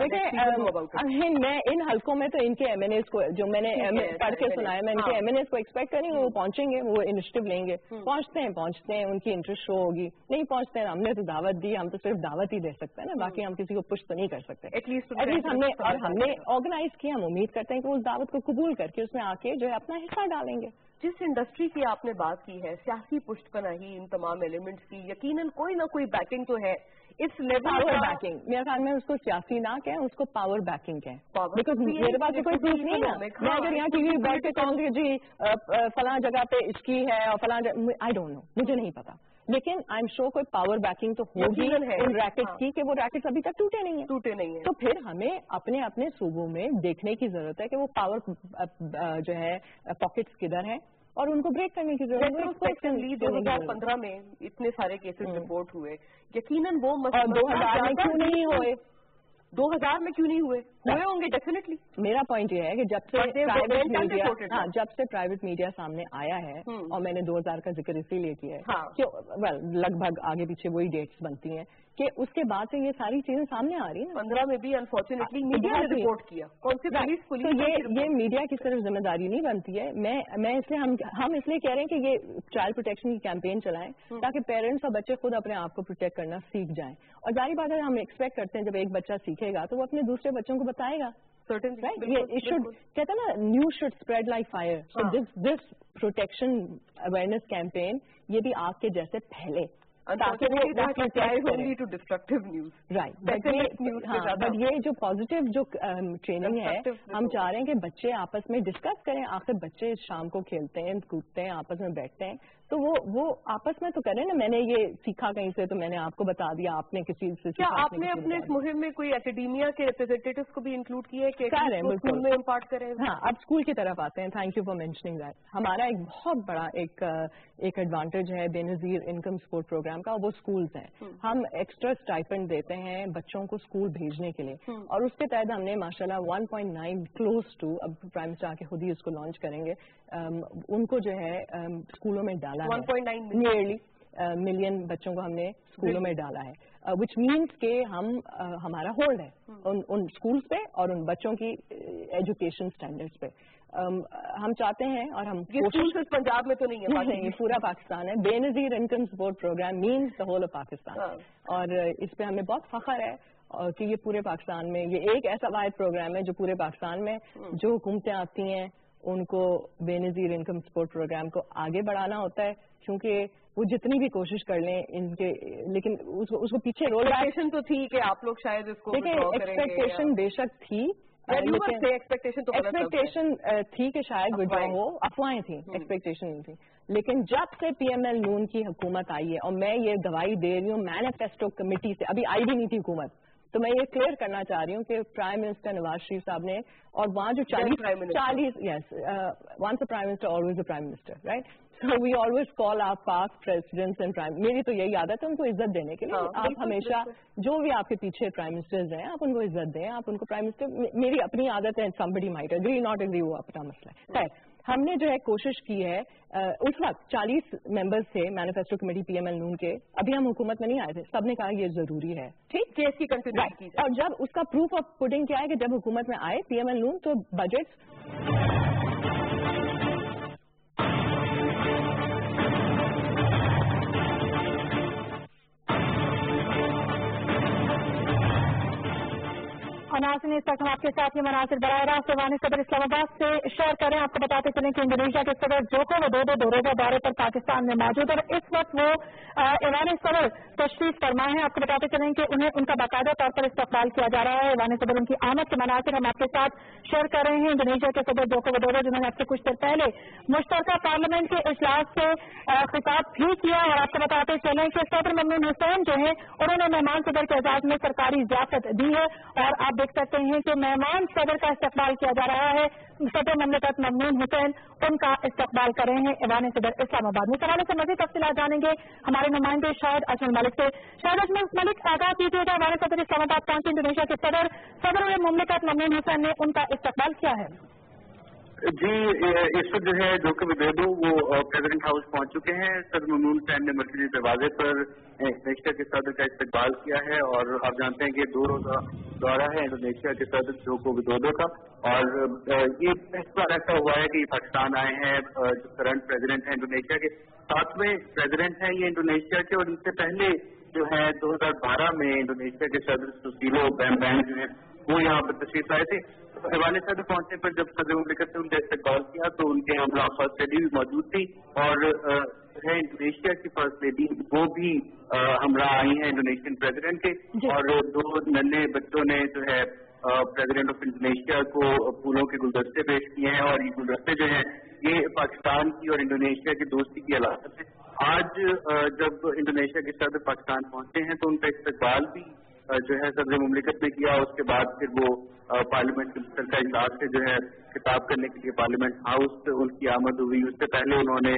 देखिए मैं इन हलकों में तो इनके एमएनएस को, जो मैंने पढ़ के सुनाया, मैं इनके एमएनएस को एक्सपेक्ट करेंगे वो पहुंचेंगे, वो इनिशिएटिव लेंगे, पहुंचते हैं, उनकी इंटरेस्ट शो होगी, नहीं पहुंचते हैं हमने तो दावत दी, हम तो सिर्फ दावत ही दे सकते हैं ना, बाकी हम किसी को पुश तो नहीं कर सकते। एटलीस्ट हमने ऑर्गेनाइज किया, हम उम्मीद करते हैं कि उस दावत को कबूल करके उसमें आके जो है अपना हिस्सा डालेंगे। जिस इंडस्ट्री की आपने बात की है, सियासी पुष्टपनाही इन तमाम एलिमेंट्स की, यकीनन कोई ना कोई बैकिंग तो है इस लेवल। पावर बैकिंग, मेरे ख्याल में उसको सियासी ना कहें, उसको पावर बैकिंग कहें, बिकॉज मेरे पास तो कोई प्रूफ नहीं है। मैं अगर यहाँ टीवी बैठ के कहूँगी जी फलां जगह पे इसकी है और फलां, आई डोंट नो, मुझे नहीं पता, लेकिन आई एम श्योर कोई पावर बैकिंग तो होगी उन रैकेट्स की कि वो रैकेट्स अभी तक टूटे नहीं है। तो फिर हमें अपने अपने सूबों में देखने की जरूरत है कि वो पावर जो है पॉकेट्स किधर है और उनको ब्रेक करने की जरूरत है। 2015 में इतने सारे केसेस रिपोर्ट हुए, यकीनन वो 2000 में क्यों नहीं हुए? 2000 में क्यों नहीं हुए होंगे डेफिनेटली। मेरा पॉइंट ये है कि जब से प्राइवेट मीडिया सामने आया है, और मैंने 2000 का जिक्र इसीलिए किया है कि लगभग आगे पीछे वही डेट्स बनती हैं कि उसके बाद से ये सारी चीजें सामने आ रही हैं। 15 में भी अनफॉर्चुनेटली मीडिया ने रिपोर्ट किया, कौन सी पुलिस तो ये मीडिया की सिर्फ जिम्मेदारी नहीं बनती है। मैं इसलिए हम इसलिए कह रहे हैं कि ये चाइल्ड प्रोटेक्शन की कैंपेन चलाएं ताकि पेरेंट्स और बच्चे खुद अपने आप को प्रोटेक्ट करना सीख जाएं। और जारी बात है, हम एक्सपेक्ट करते हैं जब एक बच्चा सीखेगा तो वो अपने दूसरे बच्चों को बताएगा। ये शुड, कहते हैं ना, news should spread like fire. So this protection awareness campaign ये भी आग के जैसे फैले ताकि only to destructive news, right? But ये जो पॉजिटिव जो ट्रेनिंग है, हम चाह रहे हैं कि बच्चे आपस में डिस्कस करें। आखिर बच्चे शाम को खेलते हैं, कूदते हैं, आपस में बैठते हैं, तो वो आपस में तो करें ना। मैंने ये सीखा कहीं से तो मैंने आपको बता दिया, आपने किसी से। क्या आपने अपने इस मुहिम में कोई एकेडेमिया के रिप्रेजेंटेटिव्स को भी इंक्लूड किया है कि स्कूल में इम्पार्ट करें? हाँ, अब स्कूल की तरफ आते हैं। Thank you for mentioning that. हमारा एक बहुत बड़ा एक एडवांटेज है बेनजीर इनकम सपोर्ट प्रोग्राम का, वो स्कूल्स हैं। हम एक्स्ट्रा स्टाइपेंड देते हैं बच्चों को स्कूल भेजने के लिए, और उसके तहत हमने माशाल्लाह 1.9 क्लोज टू, अब प्राइम मिनिस्टर आके खुद ही इसको लॉन्च करेंगे, उनको जो है स्कूलों में डाला 1.9 नियरली मिलियन बच्चों को हमने स्कूलों में डाला है, विच मीन्स के हमारा होल्ड है उन स्कूल्स पे और उन बच्चों की एजुकेशन स्टैंडर्ड्स पे। हम चाहते हैं, और हम सिर्फ पंजाब में तो नहीं है, ये पूरा पाकिस्तान है। Benazir income support programme means the whole of Pakistan, और इस पे हमें बहुत फख्र है और कि ये पूरे पाकिस्तान में ये एक ऐसा वाहिद प्रोग्राम है जो पूरे पाकिस्तान में जो हुकूमतें आती हैं उनको बेनजीर इनकम सपोर्ट प्रोग्राम को आगे बढ़ाना होता है, क्योंकि वो जितनी भी कोशिश कर लें इनके, लेकिन उसको पीछे रोल तो थी कि आप लोग शायद इसको एक्सपेक्टेशन बेशक थी, एक्सपेक्टेशन थी कि शायद विड्रॉ हो, अफवाहें थी, एक्सपेक्टेशन नहीं थी। लेकिन जब से पीएमएल नून की हुकूमत आई है, और मैं ये गवाही दे रही हूँ मैनिफेस्टो कमेटी से, अभी आई भी नहीं थी हुकूमत, तो मैं ये क्लियर करना चाह रही हूँ कि प्राइम मिनिस्टर नवाज शरीफ साहब ने, और वहाँ जो 40 yes, once a prime minister always a prime minister, right? So we always call our past presidents and prime. मेरी तो यही आदत है उनको इज्जत देने के लिए। आप हमेशा जो भी आपके पीछे प्राइम मिनिस्टर्स हैं आप उनको इज्जत दें, आप उनको प्राइम मिनिस्टर, मेरी अपनी आदत है, somebody might agree not agree वो अपना मसला है। खैर हमने जो है कोशिश की है, उस वक्त 40 मेंबर्स थे मैनिफेस्टो कमेटी पीएमएल नून के, अभी हम हुकूमत में नहीं आए थे, सबने कहा ये जरूरी है, ठीक, केस की कंसिडर की जाए। और जब उसका प्रूफ ऑफ पुडिंग क्या है कि जब हुकूमत में आए पीएमएल नून तो बजट नाज़रीन, इस वक्त हम आपके साथ ये मनासिर बराह रास्त ईवान सदर इस्लामाबाद से शेयर करें। आपको बताते चलें कि इंडोनेशिया के सदर जोको विदोदो दो रोजा दौरे पर पाकिस्तान में मौजूद और इस वक्त वो ईवान सदर तशरीफ फरमा है। आपको बताते चलें कि उन्हें उनका बाकायदा तौर पर इस्तकबाल किया जा रहा है। ईवान सदर उनकी आमद के मनासिर हम आपके साथ शेयर कर रहे हैं। इंडोनेशिया के सदर जोको विदोदो जिन्होंने अब से कुछ देर पहले मुश्तरका पार्लियामेंट के इजलास से खिताब भी किया और आपको बताते चलें कि सदर ममनून हुसैन जो है उन्होंने मेहमान सदर के एजाज में सरकारी ज़ियाफत दी है और आप देख सकते हैं कि मेहमान सदर का इस्तकबाल किया जा रहा है। सदर ममलकत ममनून हुसैन उनका इस्तकबाल कर रहे हैं ईवान सदर इस्लामाबाद में। इस हवाले से मज़ीद तफसीलात जानेंगे हमारे नुमाइंदे शाहिद अजमल मलिक से। शाहिद अजमल मलिक, आगाह कीजिएगा, ईवान सदर इस्लामाबाद पहुंचे इंडोनेशिया के सदर ममलकत ममनून हुसैन ने उनका इस्तकबाल किया है। जी, इस वक्त जो है जोको विदोदो वो प्रेसिडेंट हाउस पहुंच चुके हैं। सदर ममनून हुसैन ने मरकजी दरवाजे पर इंडोनेशिया के सदर का इस्तकबाल किया है और आप जानते हैं कि 2 रोजा दौरा है इंडोनेशिया के सदर जोको विदोदो का और ये इस बार ऐसा हुआ है कि पाकिस्तान आए हैं जो करंट प्रेसिडेंट हैं इंडोनेशिया के, 7वें प्रेसिडेंट हैं ये इंडोनेशिया के और इनसे पहले जो है 2012 में इंडोनेशिया के सदर सुसीलो बैंबांग जो है वो यहाँ पर तशरीफ आए थे। तो हवाले सदर पहुंचने पर जब सदर मुमलिकत ने उनका इस्तकबाल किया तो उनके हमरा फर्स्ट लेडी भी मौजूद थी और है इंडोनेशिया की फर्स्ट लेडी वो भी हमरा आई हैं इंडोनेशियन प्रेसिडेंट के और 2 नन्हे बच्चों ने जो है प्रेसिडेंट ऑफ इंडोनेशिया को फूलों के गुलदस्ते पेश किए हैं और ये गुलदस्ते जो हैं ये पाकिस्तान की और इंडोनेशिया की दोस्ती की अलामत है। आज जब इंडोनेशिया के सदर पाकिस्तान पहुंचे हैं तो उनका इस्तकबाल भी जो है सदर मुमलिकत ने किया। उसके बाद फिर वो पार्लियामेंट के मुस्तरका इजलास से जो है खिताब करने के लिए पार्लियामेंट हाउस उनकी आमद हुई। उससे पहले उन्होंने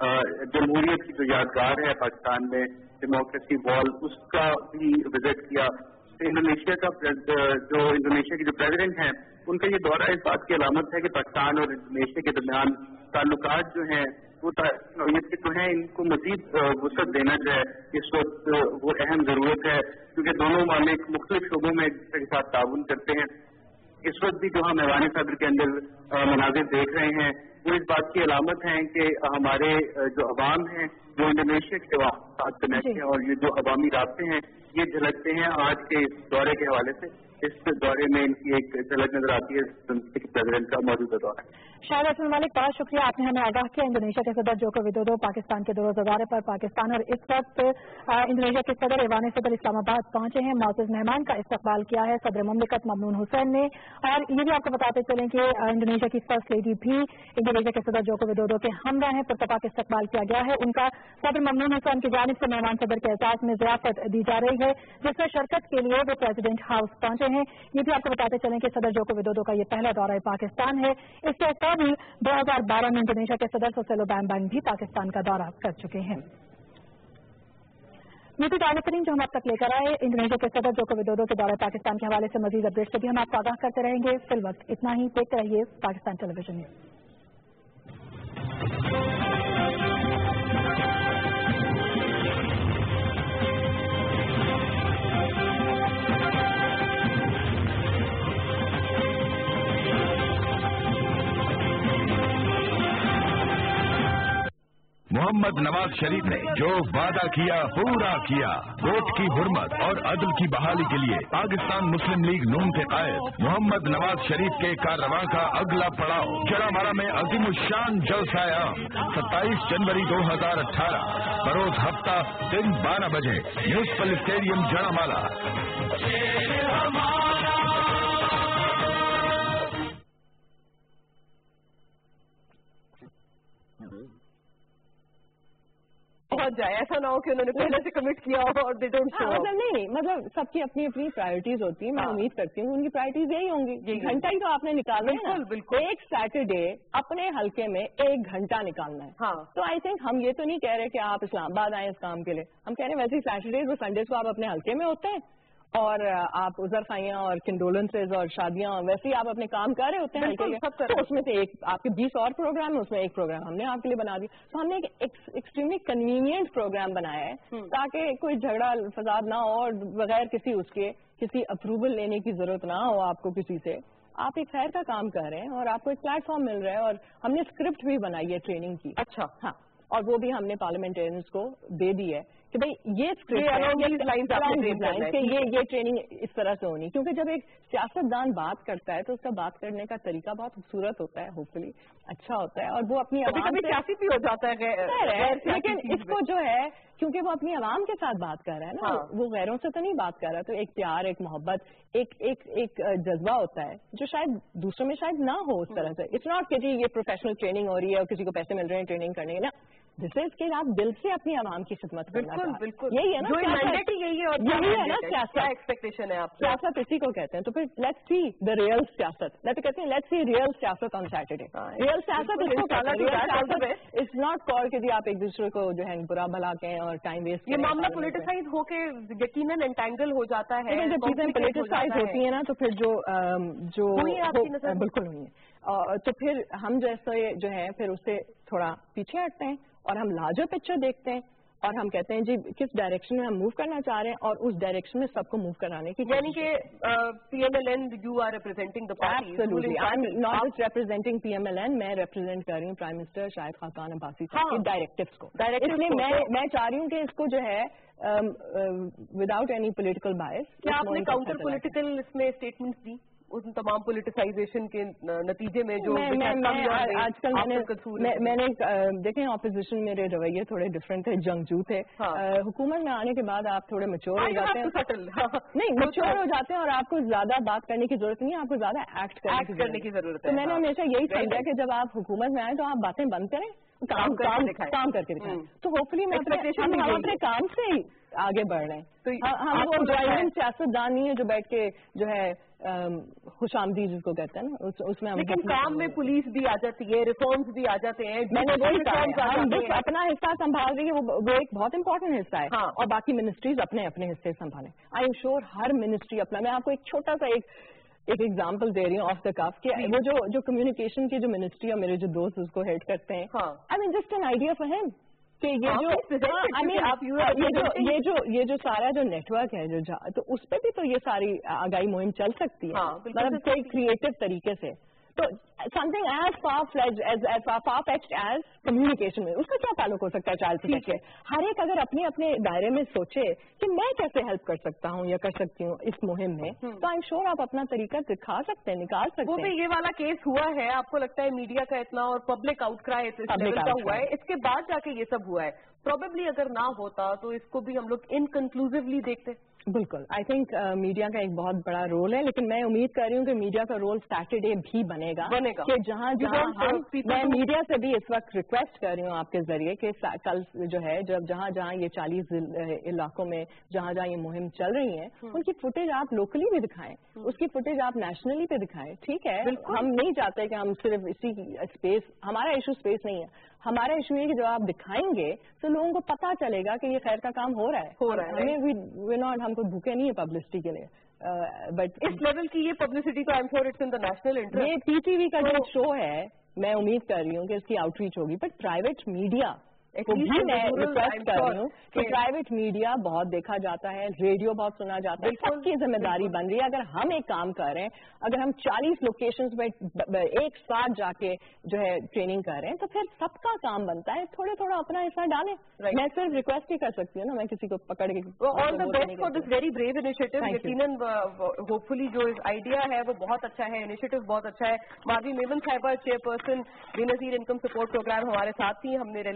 जमहूरियत की जो यादगार है पाकिस्तान में डेमोक्रेसी वॉल उसका भी विजिट किया। तो इंडोनेशिया का जो इंडोनेशिया के जो प्रेसिडेंट हैं उनका ये दौरा इस बात की अलामत है कि पाकिस्तान और इंडोनेशिया के दरमियान ताल्लुकात जो हैं वो नौयत के तो हैं, इनको मजीद वसअत देना जो है इस वक्त वो अहम जरूरत है क्योंकि दोनों मालिक मुख्तलिफ शोबों में एक दूसरे के साथ ताउन करते हैं। इस वक्त भी जो हम ईवान सदर के अंदर मनाजिर देख रहे हैं वो इस बात की अलामत है कि हमारे जो अवाम हैं जो इंडोनेशिया के साथ कनेक्ट हैं और ये जो अवामी रास्ते हैं ये झलकते हैं आज के इस दौरे के हवाले से। इस दौरे में इनकी एक झलक नजर आती है प्रेसिडेंट का मौजूदा दौरा। शाहिद अजमल मलिक, बहुत शुक्रिया, आपने हमें आगाह किया। इंडोनेशिया के सदर जोको विदोदो पाकिस्तान के 2 रोजा दौरे पर पाकिस्तान और इस वक्त इंडोनेशिया के सदर ईवान सदर इस्लामाबाद पहुंचे हैं। मौजूद मेहमान का इस्तकबाल किया है सदर मुमलिकत ममनून हुसैन ने और ये भी आपको बताते चलें कि इंडोनेशिया की फर्स्ट लेडी भी इंडोनेशिया के सदर जोको विदोदो के हमरा हैं। पुरतपा का इस्तकबाल किया गया है। उनका सदर ममनून हुसैन की जानिब से मेहमान सदर के एजाज में ज़ियाफत दी जा रही है जिसमें शिरकत के लिए वो प्रेसिडेंट हाउस पहुंचे हैं। ये भी आपको बताते चलें कि सदर जोको विदोदो का ये पहला दौरा पाकिस्तान है। इससे कबल 2012 में इंडोनेशिया के सदर सुसीलो बैंबांग भी पाकिस्तान का दौरा कर चुके हैं। नीति ताज़ातरीन जो हम अब तक लेकर आए इंडोनेशिया के सदर जोको विदोदो के दौरे पाकिस्तान के हवाले से मजीद अपडेट से भी हम आपको आगाह करते रहेंगे। फिल वक्त इतना ही, देखते रहिए पाकिस्तान टेलीविजन न्यूज। मोहम्मद नवाज शरीफ ने जो वादा किया पूरा किया। वोट की हुर्मत और अदल की बहाली के लिए पाकिस्तान मुस्लिम लीग नून के कायद मोहम्मद नवाज शरीफ के काररवां का अगला पड़ाव जड़ामारा में अजीमुशान जलसा-ए-आम 27 जनवरी 2018 बरोज हफ्ता दिन 12 बजे म्यूनिसिपल स्टेडियम जड़ामाला। बहुत بچ جائے, ایسا نہ ہو کہ انہوں نے پہلے سے کمٹ کیا ہو اور they don't show up. مطلب نہیں, مطلب سب کی اپنی اپنی پرائرٹیز ہوتی ہیں. میں امید کرتی ہوں ان کی پرائرٹیز یہی ہوں گی. گھنٹہ ہی تو آپ نے نکالنا ہے. بالکل. ایک سیٹرڈے اپنے حلقے میں 1 گھنٹہ نکالنا ہے. تو آئی تھنک ہم یہ تو نہیں کہہ رہے کہ آپ اسلام آباد آئیں اس کام کے لیے. ہم کہہ رہے ہیں ویسے ہی سیٹرڈیز اور سنڈیز کو آپ اپنے حلقے میں ہوتے ہیں اور آپ عذر خائیاں اور کنڈولنسز اور شادیاں اور ویسے ہی آپ اپنے کام کر رہے ہوتے ہیں. تو اس میں سے ایک آپ کے 20 اور پروگرام ہے, اس میں ایک پروگرام ہم نے آپ کے لیے بنا دیا. تو ہم نے ایک ایکسٹریملی کنوینئنٹ پروگرام بنایا ہے تاکہ کوئی جھگڑا فساد نہ ہو اور بغیر کسی اپروول لینے کی ضرورت نہ ہو آپ کو کسی سے. آپ ایک خیر کا کام کر رہے ہیں اور آپ کو ایک پلیٹ فارم مل رہا ہے اور ہم نے اسکرپٹ بھی بنائی ہے ٹریننگ کی. اچھا. ہاں, اور وہ بھی ہم نے پارلیمنٹیرینز کو دے دی ہے کہ بھائی یہ ٹریننگ اس طرح سے ہونی, کیونکہ جب ایک سیاستدان بات کرتا ہے تو اس کا بات کرنے کا طریقہ بہت خوبصورت ہوتا ہے, ہوپ فلی اچھا ہوتا ہے, اور وہ اپنی سیاسی بھی ہو جاتا ہے. لیکن اس کو جو ہے کیونکہ وہ اپنی عوام کے ساتھ بات کر رہا ہے نا, وہ غیروں سے تو نہیں بات کر رہا. تو ایک پیار, ایک محبت, ایک جذبہ ہوتا ہے جو شاید دوسروں میں شاید نہ ہو اس طرح سے. اٹس ناٹ کہ جی یہ پروفیشنل ٹریننگ ہو رہی ہے اور کسی کو پیسے مل رہے ہیں ٹریننگ کرنے کے نا. دس از کہ آپ دل سے اپنی عوام کی خدمت کرنا چاہتے ہیں. بالکل یہی ہے نا, یہی ہے نا سیاست. ایکسپیکٹیشن ہے آپ کی. سیاست اسی کو کہتے ہیں. تو پھر لیٹس سی دا ریئل سیاست. میں تو کہتے ہیں لیٹس سی ریئل سیاست آن سیٹرڈے. ریئل سیاست اس کو کہتے ہیں. اٹس ناٹ کال کہ آپ ایک دوسرے کو جو ہے برا بھلا کہیں اور ٹائم ویسٹ. یہ معاملہ پولیٹیسائز ہو کے یقیناً انٹینگل ہو جاتا ہے. جب چیزیں پولیٹیسائز ہوتی ہیں نا تو پھر جو بالکل نہیں ہے. تو پھر ہم جیسے جو ہے پھر اس سے تھوڑا پیچھے ہٹتے ہیں اور ہم لارجر پکچر دیکھتے ہیں اور ہم کہتے ہیں جی کس ڈائریکشن میں ہم موو کرنا چاہ رہے ہیں اور اس ڈائریکشن میں سب کو موو کرانے کی. یعنی کہ PMLN you are representing the party. Absolutely I am not just representing PMLN, میں ریپرزینٹ کر رہی ہوں پرائم منسٹر شاہد خاقان عباسی صاحب کے ڈائریکٹیوز کو. اس لیے میں چاہ رہی ہوں کہ اس کو جو ہے وداؤٹ اینی پولیٹیکل بائس. کیا آپ نے کاؤنٹر پولیٹیکل اس میں اسٹیٹمنٹس دی ان تمام پولیٹیسائزیشن کے نتیجے میں جو آج کل میں نے دیکھیں اپوزیشن میرے رویے تھوڑے ڈفرینٹ تھے, جنگجو تھے. حکومت میں آنے کے بعد آپ تھوڑے میچور ہو جاتے ہیں. نہیں, میچور ہو جاتے ہیں اور آپ کو زیادہ بات کرنے کی ضرورت نہیں ہے, آپ کو زیادہ ایکٹ کرنے کی ضرورت ہے. تو میں نے ہمیشہ یہی سمجھا کہ جب آپ حکومت میں آئیں تو آپ باتیں بند کریں, کام کر کے دکھائیں. تو ہوپفلی میں اپنے کام سے ہی آگے بڑھ رہے ہیں. ہم وہ ڈرائیونگ سیاستدان نہیں ہے جو بیٹھ کے جو ہے خوش آمدید جس کو کہتے ہیں نا, اس میں لیکن کام میں پولیس بھی آ جاتی ہے, ریفارمز بھی آ جاتے ہیں. میں نے وہی کہا اپنا حصہ سنبھال رہی ہے, وہ ایک بہت امپورٹنٹ حصہ ہے. اور باقی منسٹریز اپنے حصے سنبھالیں. آئی ایم شیور ہر منسٹری اپنا. میں آپ کو ایک چھوٹا سا ایک ایگزامپل دے رہی ہوں آف دا کف کہ وہ جو کمیونیکیشن کی جو منسٹری اور میرے جو دوست اس کو ہیڈ کرتے ہیں, I mean just an idea for him کہ یہ جو سارا جو نیٹ ورک ہے تو اس پہ بھی تو یہ ساری آگاہی مہم چل سکتی ہے, مطلب کوئی کریٹو طریقے سے. تو something as far fetched as communication میں اس کا کیا تعلق ہو سکتا ہے چائلڈ پروٹیکشن. ہر ایک اگر اپنے اپنے دائرے میں سوچے کہ میں کیسے ہیلپ کر سکتا ہوں یا کر سکتی ہوں اس مہم میں, تو آئی ایم شیور آپ اپنا طریقہ دکھا سکتے ہیں, نکال سکتے ہیں. وہ بھی یہ والا کیس ہوا ہے, آپ کو لگتا ہے میڈیا کا اتنا اور پبلک آؤٹ کرائی ہوا ہے, اس کے بعد جا کے یہ سب ہوا ہے. پروبیبلی اگر نہ ہوتا تو اس کو بھی ہم لوگ انکنکلوزولی دیکھتے. بالکل, آئی تھنک میڈیا کا ایک بہت بڑا رول ہے, لیکن میں امید کر رہی ہوں کہ میڈیا کا رول سیٹرڈے بھی بنے گا کہ جہاں میں میڈیا سے بھی اس وقت ریکویسٹ کر رہی ہوں آپ کے ذریعے کہ کل جو ہے جہاں یہ 40 علاقوں میں جہاں یہ مہم چل رہی ہیں ان کی فوٹیج آپ لوکلی بھی دکھائیں, اس کی فوٹیج آپ نیشنلی پہ دکھائیں. ٹھیک ہے, ہم نہیں چاہتے کہ ہم صرف اسی اسپیس, ہمارا ایشو اسپیس نہیں ہے, ہمارا ایشو یہ کہ جب آپ دکھائیں گے تو لوگوں کو پتا چلے گا کہ یہ خیر کا کام ہو رہا ہے. ہمیں ہم کو بھوکے نہیں ہے پبلسٹی کے لیے, بٹ اس لیول کی یہ پبلسٹی تو نیشنل انٹرسٹ. یہ PTV کا جو شو ہے میں امید کر رہی ہوں کہ اس کی آؤٹ ریچ ہوگی, بٹ پرائیویٹ میڈیا کو بھی میں ریکویسٹ کر رہی ہوں کہ پرائیویٹ میڈیا بہت دیکھا جاتا ہے, ریڈیو بہت سنا جاتا ہے, سب کی ذمہ داری بن رہی ہے. اگر ہم ایک کام کر رہے ہیں, اگر ہم 40 لوکیشنز میں ایک ساتھ جا کے جو ہے ٹریننگ کر رہے ہیں, تو پھر سب کا کام بنتا ہے تھوڑا اپنا حصہ ڈالیں. میں صرف ریکویسٹ ہی کر سکتی ہوں نا, میں کسی کو پکڑ کے. All the best for this very brave initiative. یقیناً ہوپ فلی جو آئیڈیا ہے وہ بہت اچھا ہے, انیشیٹو بہت اچھا ہے. ماضی میمن صاحبہ چیئر پرسن بے نظیر انکم سپورٹ پروگرام ہمارے ساتھ تھی. ہم نے ریلیونٹلی یہ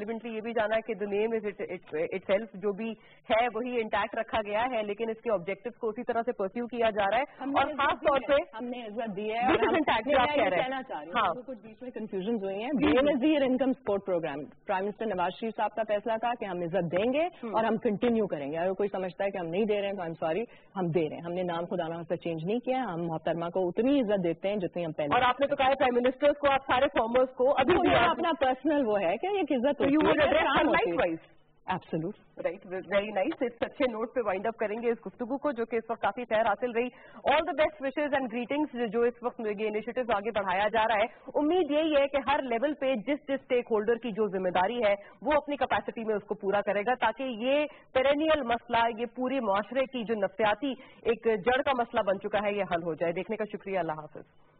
भी जाना कि द नेम इज इटसेल्फ जो भी है वही इंटैक्ट रखा गया है, लेकिन इसके ऑब्जेक्टिव्स को उसी तरह से परस्यू किया जा रहा है और खास तौर पे हमने इज्जत दी है और हम कहना चाह रहे हैं कुछ बीच में कंफ्यूजन हुई है। Benazir income support programme prime minister Nawaz Sharif sahab का फैसला था कि हम इज्जत देंगे और हम कंटिन्यू करेंगे। अगर कोई समझता है कि हम नहीं दे रहे हैं तो आई एम सॉरी, हम दे रहे हैं। हमने नाम खुदा ना से चेंज नहीं किया, हम मोहतरमा को उतनी इज्जत देते हैं जितनी हम पहले। और आपने तो कहा प्राइम मिनिस्टर्स को, आप सारे फॉर्मर्स को अभी भी अपना पर्सनल वो है कि एक इज्जत होती है। Absolute right, very nice. इस अच्छे नोट पे वाइंड अप करेंगे इस गुफ्तगू को, जो कि इस वक्त काफी खैर हासिल रही। All the best wishes and greetings जो इस वक्त ये इनिशिएटिव आगे बढ़ाया जा रहा है। उम्मीद यही है कि हर लेवल पे जिस स्टेक होल्डर की जो जिम्मेदारी है वो अपनी कैपेसिटी में उसको पूरा करेगा, ताकि ये पेरेनियल मसला, ये पूरे मुआशरे की जो नफ्सियाती एक जड़ का मसला बन चुका है, ये हल हो जाए। देखने का शुक्रिया। अल्लाह हाफिज।